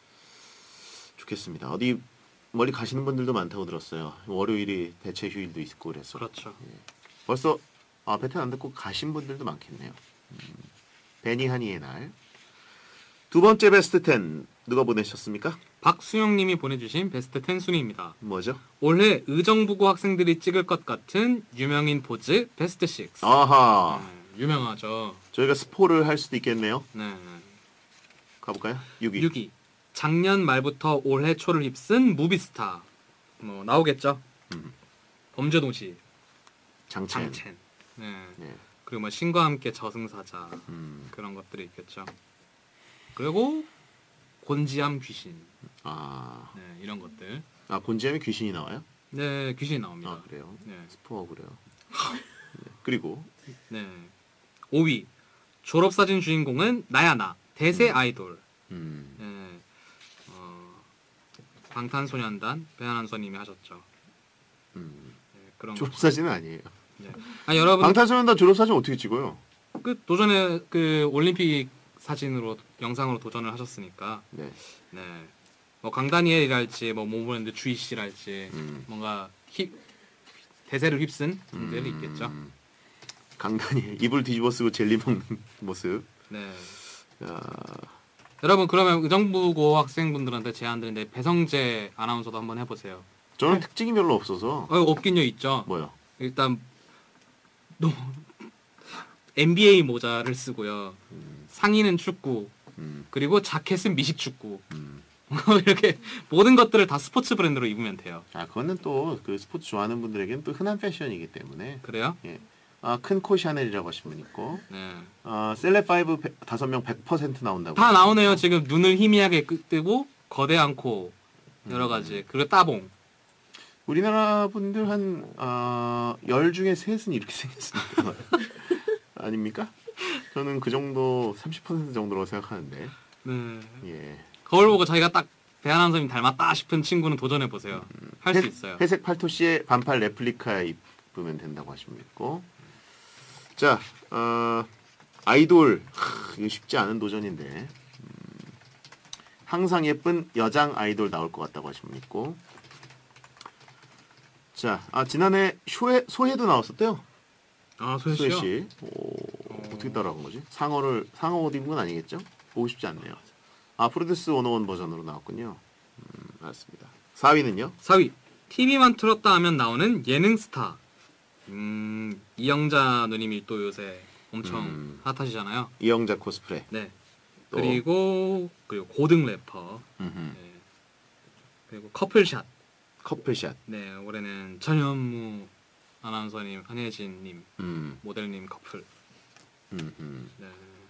좋겠습니다. 어디 멀리 가시는 분들도 많다고 들었어요. 월요일이 대체 휴일도 있고 그래서. 그렇죠. 벌써 아, 배텐 안 듣고 가신 분들도 많겠네요. 음, 베니하니의 날. 두 번째 베스트 텐 누가 보내셨습니까? 박수영님이 보내주신 베스트 텐 순위입니다. 뭐죠? 올해 의정부고 학생들이 찍을 것 같은 유명인 포즈 베스트 육. 아하. 네, 유명하죠. 저희가 스포를 할 수도 있겠네요. 네. 가볼까요? 육 위. 육 위. 작년 말부터 올해 초를 휩쓴 무비스타. 뭐 나오겠죠. 음. 범죄도시. 장첸. 장첸. 네. 네. 그리고 뭐 신과 함께 저승사자 음. 그런 것들이 있겠죠. 그리고 곤지암 귀신. 아, 네, 이런 것들. 아 곤지암에 귀신이 나와요? 네, 귀신이 나옵니다. 아 그래요? 네. 스포하고 그래요. 네. 그리고 네. 오 위. 졸업사진 주인공은 나야나. 대세 아이돌. 음. 네. 어, 방탄소년단 배한한선님이 하셨죠. 음. 네, 그런 거. 졸업사진은 아니에요. 네. 아 여러분 방탄소년단 졸업사진 어떻게 찍어요? 그 도전에 그 올림픽 사진으로 영상으로 도전을 하셨으니까 네. 네. 뭐 강다니엘이랄지 뭐 모모랜드 주희 씨랄지 음. 뭔가 힙 대세를 휩쓴 분들이 음. 있겠죠. 강단이 이불 뒤집어 쓰고 젤리 먹는 모습. 네. 야, 여러분 그러면 의정부고 학생분들한테 제안드리는데 배성재 아나운서도 한번 해보세요. 저는 특징이 별로 없어서. 어, 없긴요 있죠. 뭐요? 일단 노 엔비에이 모자를 쓰고요. 음. 상의는 축구 음. 그리고 자켓은 미식 축구. 음. 이렇게 모든 것들을 다 스포츠 브랜드로 입으면 돼요. 아 그거는 또 그 스포츠 좋아하는 분들에게는 또 흔한 패션이기 때문에. 그래요? 예. 아, 큰 코 샤넬이라고 하신 분 있고. 네. 아, 셀럽 파이브 다섯 명 백 퍼센트 나온다고. 다 나오네요. 지금 눈을 희미하게 끄- 뜨고 거대한 코 여러 가지 그리고 따봉. 우리나라 분들 한 아, 열 중에 셋은 이렇게 생겼습니다. 아닙니까? 저는 그 정도 삼십 퍼센트 정도로 생각하는데. 네. 예. 거울 보고 자기가 딱 배한한 선생님 닮았다 싶은 친구는 도전해 보세요. 할 수 회- 있어요. 회색 팔토시에 반팔 레플리카 입으면 된다고 하시면 있고. 자, 어, 아이돌 하, 이거 쉽지 않은 도전인데 음, 항상 예쁜 여장 아이돌 나올 것 같다고 하시면 있고. 자, 아 지난해 쇼에 소혜도 나왔었대요. 아 소연 소혜 씨요? 씨. 오, 어떻게 따라간 거지? 상어를 상어 옷 입은 건 아니겠죠? 보고 싶지 않네요. 아 프로듀스 원오원 버전으로 나왔군요. 음, 알았습니다. 사 위는요? 사 위 티비만 틀었다 하면 나오는 예능 스타. 음 이영자 누님이 또 요새 엄청 음. 핫하시잖아요. 이영자 코스프레. 네. 또. 그리고 그리고 고등 래퍼. 음흠. 네. 그리고 커플샷. 커플샷. 네 올해는 전현무 아나운서님, 한혜진님, 음, 모델님 커플. 음, 음. 네.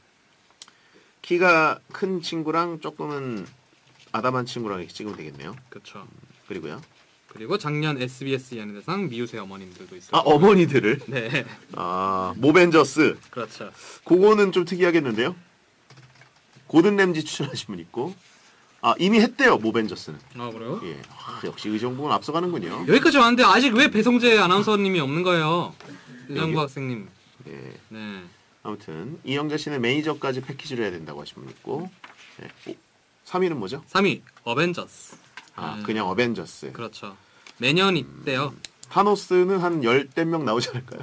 키가 큰 친구랑 조금은 아담한 친구랑 이렇게 찍으면 되겠네요. 그렇죠. 그리고요. 그리고 작년 에스비에스 연예대상 미우새 어머님들도 있어요. 아 어머니들을. 네. 아 모벤져스. 그렇죠. 그거는 좀 특이하겠는데요. 고든 램지 추천하신 분 있고. 아 이미 했대요 모벤져스는. 아 그래요? 예. 아, 역시 의정부는 앞서가는군요. 여기까지 왔는데 아직 왜 배성재 아나운서님이 없는 거예요? 의정부 여기요? 학생님. 예. 네. 아무튼 이영자 씨는 매니저까지 패키지를 해야 된다고 하신 분 있고. 예. 오, 삼 위는 뭐죠? 삼 위 어벤져스. 아 네. 그냥 어벤져스. 그렇죠. 매년 있대요. 타노스는 한 열댓 명 나오지 않을까요?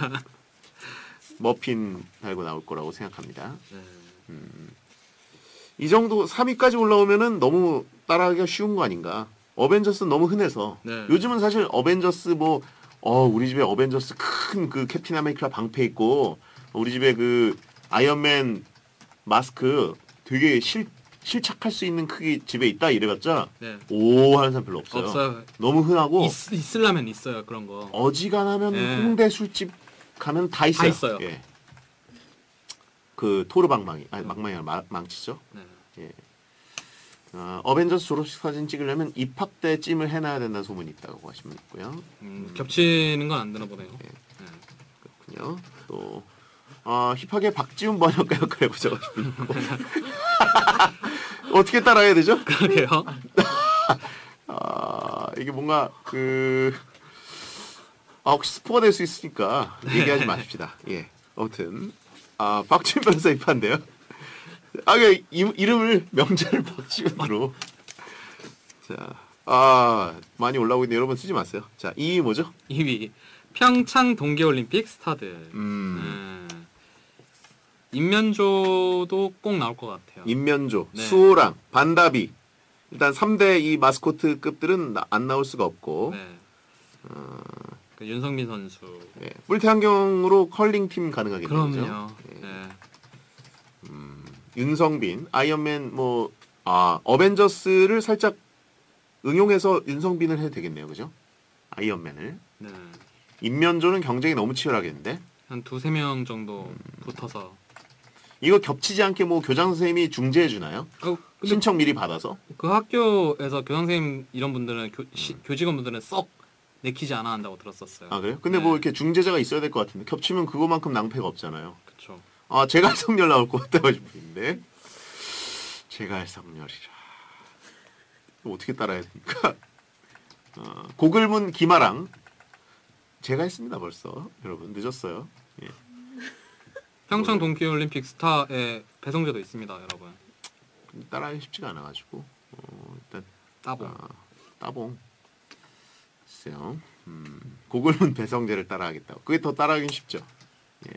머핀 달고 나올 거라고 생각합니다. 네. 이 정도 삼 위까지 올라오면은 너무 따라하기가 쉬운 거 아닌가. 어벤져스는 너무 흔해서. 네. 요즘은 사실 어벤져스 뭐, 어, 우리 집에 어벤져스 큰 그 캡틴 아메리카 방패 있고, 우리 집에 그 아이언맨 마스크 되게 실, 실착할 수 있는 크기 집에 있다 이래봤자, 네. 오 하는 사람 별로 없어요. 없어요. 너무 흔하고, 있, 있으려면 있어요 그런 거. 어지간하면 네. 홍대 술집 가면 다 있어요. 다 있어요. 예. 그 토르 방망이, 아니 방망이 아니라 마- 망치죠. 네. 예. 어, 어벤져스 졸업식 사진 찍으려면 입학 때 찜을 해놔야 된다는 소문이 있다고 하시면 있고요. 음, 겹치는 건 안 되나 보네요. 네. 그렇군요. 또 어, 힙하게 박지훈 번역가 역할 해보자고 싶은 있고. 어떻게 따라해야 되죠? 그러게요. 아 이게 뭔가 그 아, 혹시 스포가 될 수 있으니까 얘기하지 마십시다. 예. 아무튼 아 박지훈 변호사 입한데요. 아, 그 이름을 명자를 박지훈으로. 자, 아 많이 올라오고 있는데 여러분 쓰지 마세요. 자, 이 위 뭐죠? 이 위 평창 동계올림픽 스타들. 음, 네. 임면조도 꼭 나올 것 같아요. 임면조, 네. 수호랑, 반다비. 일단 삼 대 이 마스코트급들은 나- 안 나올 수가 없고. 네. 그 윤성민 선수. 예, 뿔테안경으로 컬링 팀 가능하겠네요. 그죠? 그럼요. 예. 네. 윤성빈, 아이언맨 뭐 아, 어벤져스를 살짝 응용해서 윤성빈을 해도 되겠네요. 그죠? 아이언맨을. 네. 임면조는 경쟁이 너무 치열하겠는데. 한 두세 명 정도 붙어서. 이거 겹치지 않게 뭐 교장 선생님이 중재해 주나요? 어, 근데 신청 미리 받아서? 그 학교에서 교장 선생님 이런 분들은 교, 시, 교직원분들은 썩 내키지 않아 한다고 들었었어요. 아 그래요? 근데 네. 뭐 이렇게 중재자가 있어야 될 것 같은데 겹치면 그거만큼 낭패가 없잖아요. 그렇죠. 아 제갈성렬 나올 것 같다고 싶은데 제갈성렬이라 이거 어떻게 따라야 됩니까? 어, 고글문 기마랑 제가 했습니다 벌써 여러분 늦었어요. 예. 평창 뭐, 동계올림픽 스타에 배성재도 있습니다, 여러분. 따라하기 쉽지가 않아가지고 어, 일단 따봉. 아, 따봉 글쎄요. 음, 고글문 배성재를 따라하겠다고 그게 더 따라하긴 쉽죠. 예.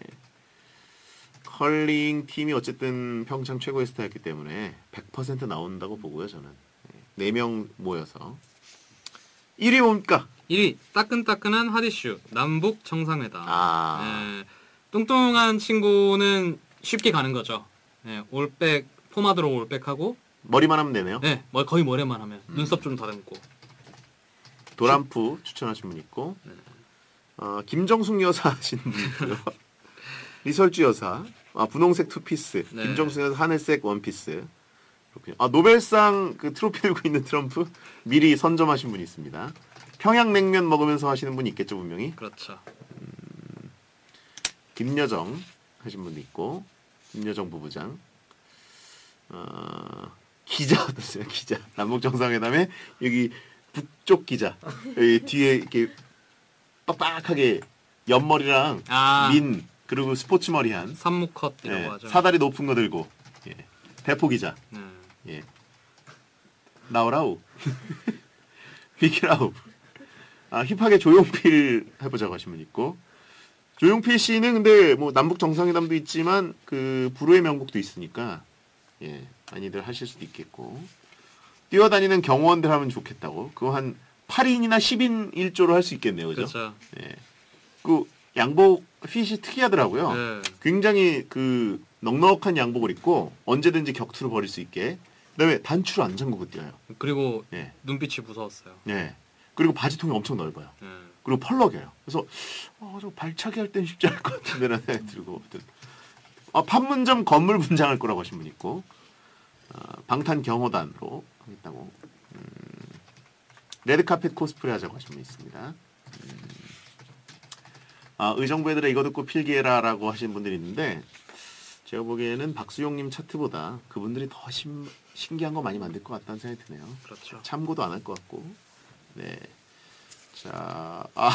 컬링 팀이 어쨌든 평창 최고의 스타였기 때문에 백 퍼센트 나온다고 보고요 저는. 네 명 모여서 일 위 뭡니까? 일 위 따끈따끈한 핫 이슈 남북 정상회담. 아 예, 뚱뚱한 친구는 쉽게 가는 거죠. 예, 올백 포마드로 올백하고, 머리만 하면 되네요. 네, 뭐 거의 머리만 하면 음. 눈썹 좀 다듬고. 도란프 추천하신 분 있고 어, 김정숙 여사 하신 분 있고요. 리설주 여사, 아 분홍색 투피스, 네. 김정숙 여사 하늘색 원피스. 그렇군요. 아 노벨상 그 트로피 들고 있는 트럼프 미리 선점하신 분이 있습니다. 평양냉면 먹으면서 하시는 분이 있겠죠 분명히. 그렇죠. 김여정 하신 분도 있고 김여정 부부장. 어, 기자 어떠세요? 기자 남북 정상회담에 여기 북쪽 기자 여기 뒤에 이렇게 빡빡하게 옆머리랑 아, 민 그리고 스포츠 머리한 산무컷이라고 예, 하죠. 사다리 높은 거 들고 예, 대포 기자 네. 예. 나오라우 비키라우 아, 힙하게 조용필 해보자고 하신 분 있고, 조용필 씨는 근데 뭐 남북 정상회담도 있지만 그 불후의 명곡도 있으니까 예 많이들 하실 수도 있겠고, 뛰어다니는 경호원들 하면 좋겠다고. 그거 한 팔 인이나 십 인 일 조로 할 수 있겠네요, 그죠? 그렇죠. 예. 그 양복 핏이 특이하더라고요. 네. 굉장히 그 넉넉한 양복을 입고 언제든지 격투를 벌일 수 있게. 그다음에 단추를 안 잠그고 뛰어요. 그리고 예. 눈빛이 무서웠어요. 예. 그리고 바지통이 엄청 넓어요. 네. 그리고 펄럭여요. 그래서 어, 저 발차기 할 땐 쉽지 않을 것 같은데라는 생각이 들고. 아무튼. 아, 판문점 건물 분장할 거라고 하신 분 있고, 아, 방탄 경호단으로 하겠다고. 음, 레드카펫 코스프레 하자고 하신 분 있습니다. 음, 아, 의정부 애들아 이거 듣고 필기해라라고 하신 분들이 있는데, 제가 보기에는 박수용님 차트보다 그분들이 더 신, 신기한 거 많이 만들 것 같다는 생각이 드네요. 그렇죠. 참고도 안 할 것 같고. 네. 자, 아,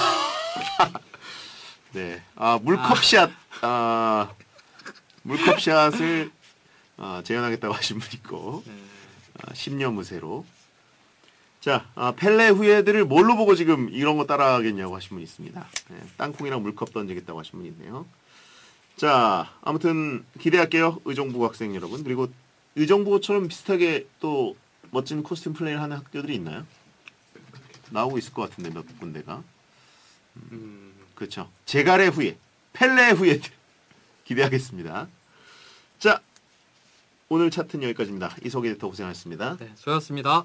네, 아 물컵샷, 아 물컵샷을 아, 재현하겠다고 하신 분 있고, 네. 아, 십년무새로. 자, 아, 펠레 후예들을 뭘로 보고 지금 이런 거 따라하겠냐고 하신 분 있습니다. 네, 땅콩이랑 물컵 던지겠다고 하신 분 있네요. 자, 아무튼 기대할게요, 의정부 학생 여러분. 그리고 의정부처럼 비슷하게 또 멋진 코스튬 플레이를 하는 학교들이 있나요? 나오고 있을 것 같은데 몇 군데가. 음, 음, 그렇죠. 제갈의 후예, 펠레의 후예들 기대하겠습니다. 자, 오늘 차트는 여기까지입니다. 이소기 에디터 고생하셨습니다. 네, 수고하셨습니다.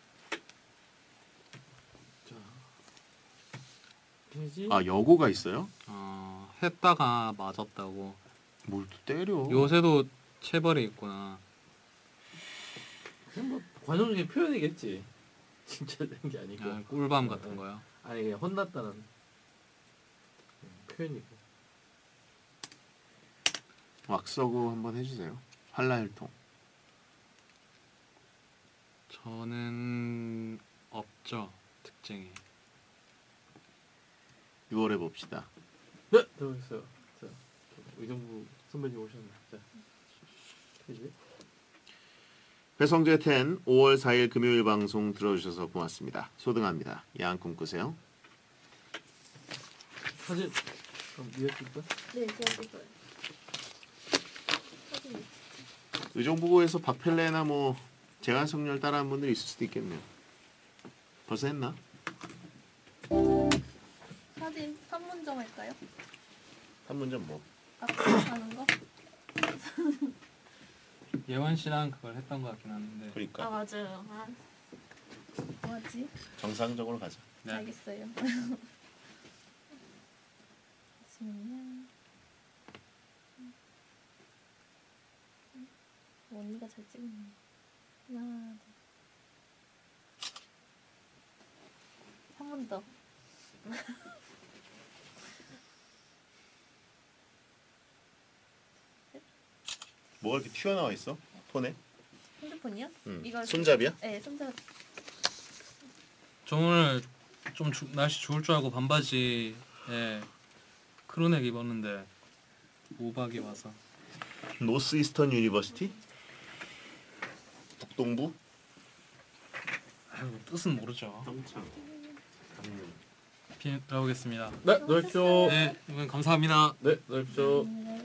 돼지? 아, 여고가 있어요? 어, 했다가 맞았다고. 뭘 또 때려? 요새도 체벌이 있구나. 그냥 뭐 관용 중에 표현이겠지. 진짜 된 게 아니고. 아, 꿀밤 같은 거요. 아니 그냥 혼났다는 표현이고. 왁서구 한번 해주세요. 한라혈통. 저는 없죠, 특징이. 유월 해봅시다. 네, 들어오셨어요. 자, 의정부 선배님 오셨네. 자, 페이지. 배성재 텐 오월 사일 금요일 방송 들어주셔서 고맙습니다. 소등합니다. 야한 꿈 꾸세요. 사진 그럼 위에 찍까? 네, 제가 찍어요. 사진 의정부고에서 박펠레나 뭐 재간성렬 따라한 분들이 있을 수도 있겠네요. 벌써 했나? 사진 판문점 할까요? 한 문점 뭐? 아까 하는 거? 예원 씨랑 그걸 했던 것 같긴 한데. 그러니까 아 맞아요. 아, 뭐지? 정상적으로 가자. 네. 알겠어요. 잠시만요. 언니가 잘 찍네. 하나, 한 번 더. 뭐가 이렇게 튀어나와 있어? 폰에? 핸드폰이요? 응. 이거 손잡이야? 네, 손잡이. 저 오늘 좀 주, 날씨 좋을 줄 알고 반바지에 크루넥 입었는데 우박이 와서. 노스 이스턴 유니버시티? 북동부? 아유, 뜻은 모르죠. 평창. 비 들어오겠습니다. 네, 넓쇼. 네, 이번 감사합니다. 네, 넓쇼. 감사합니다.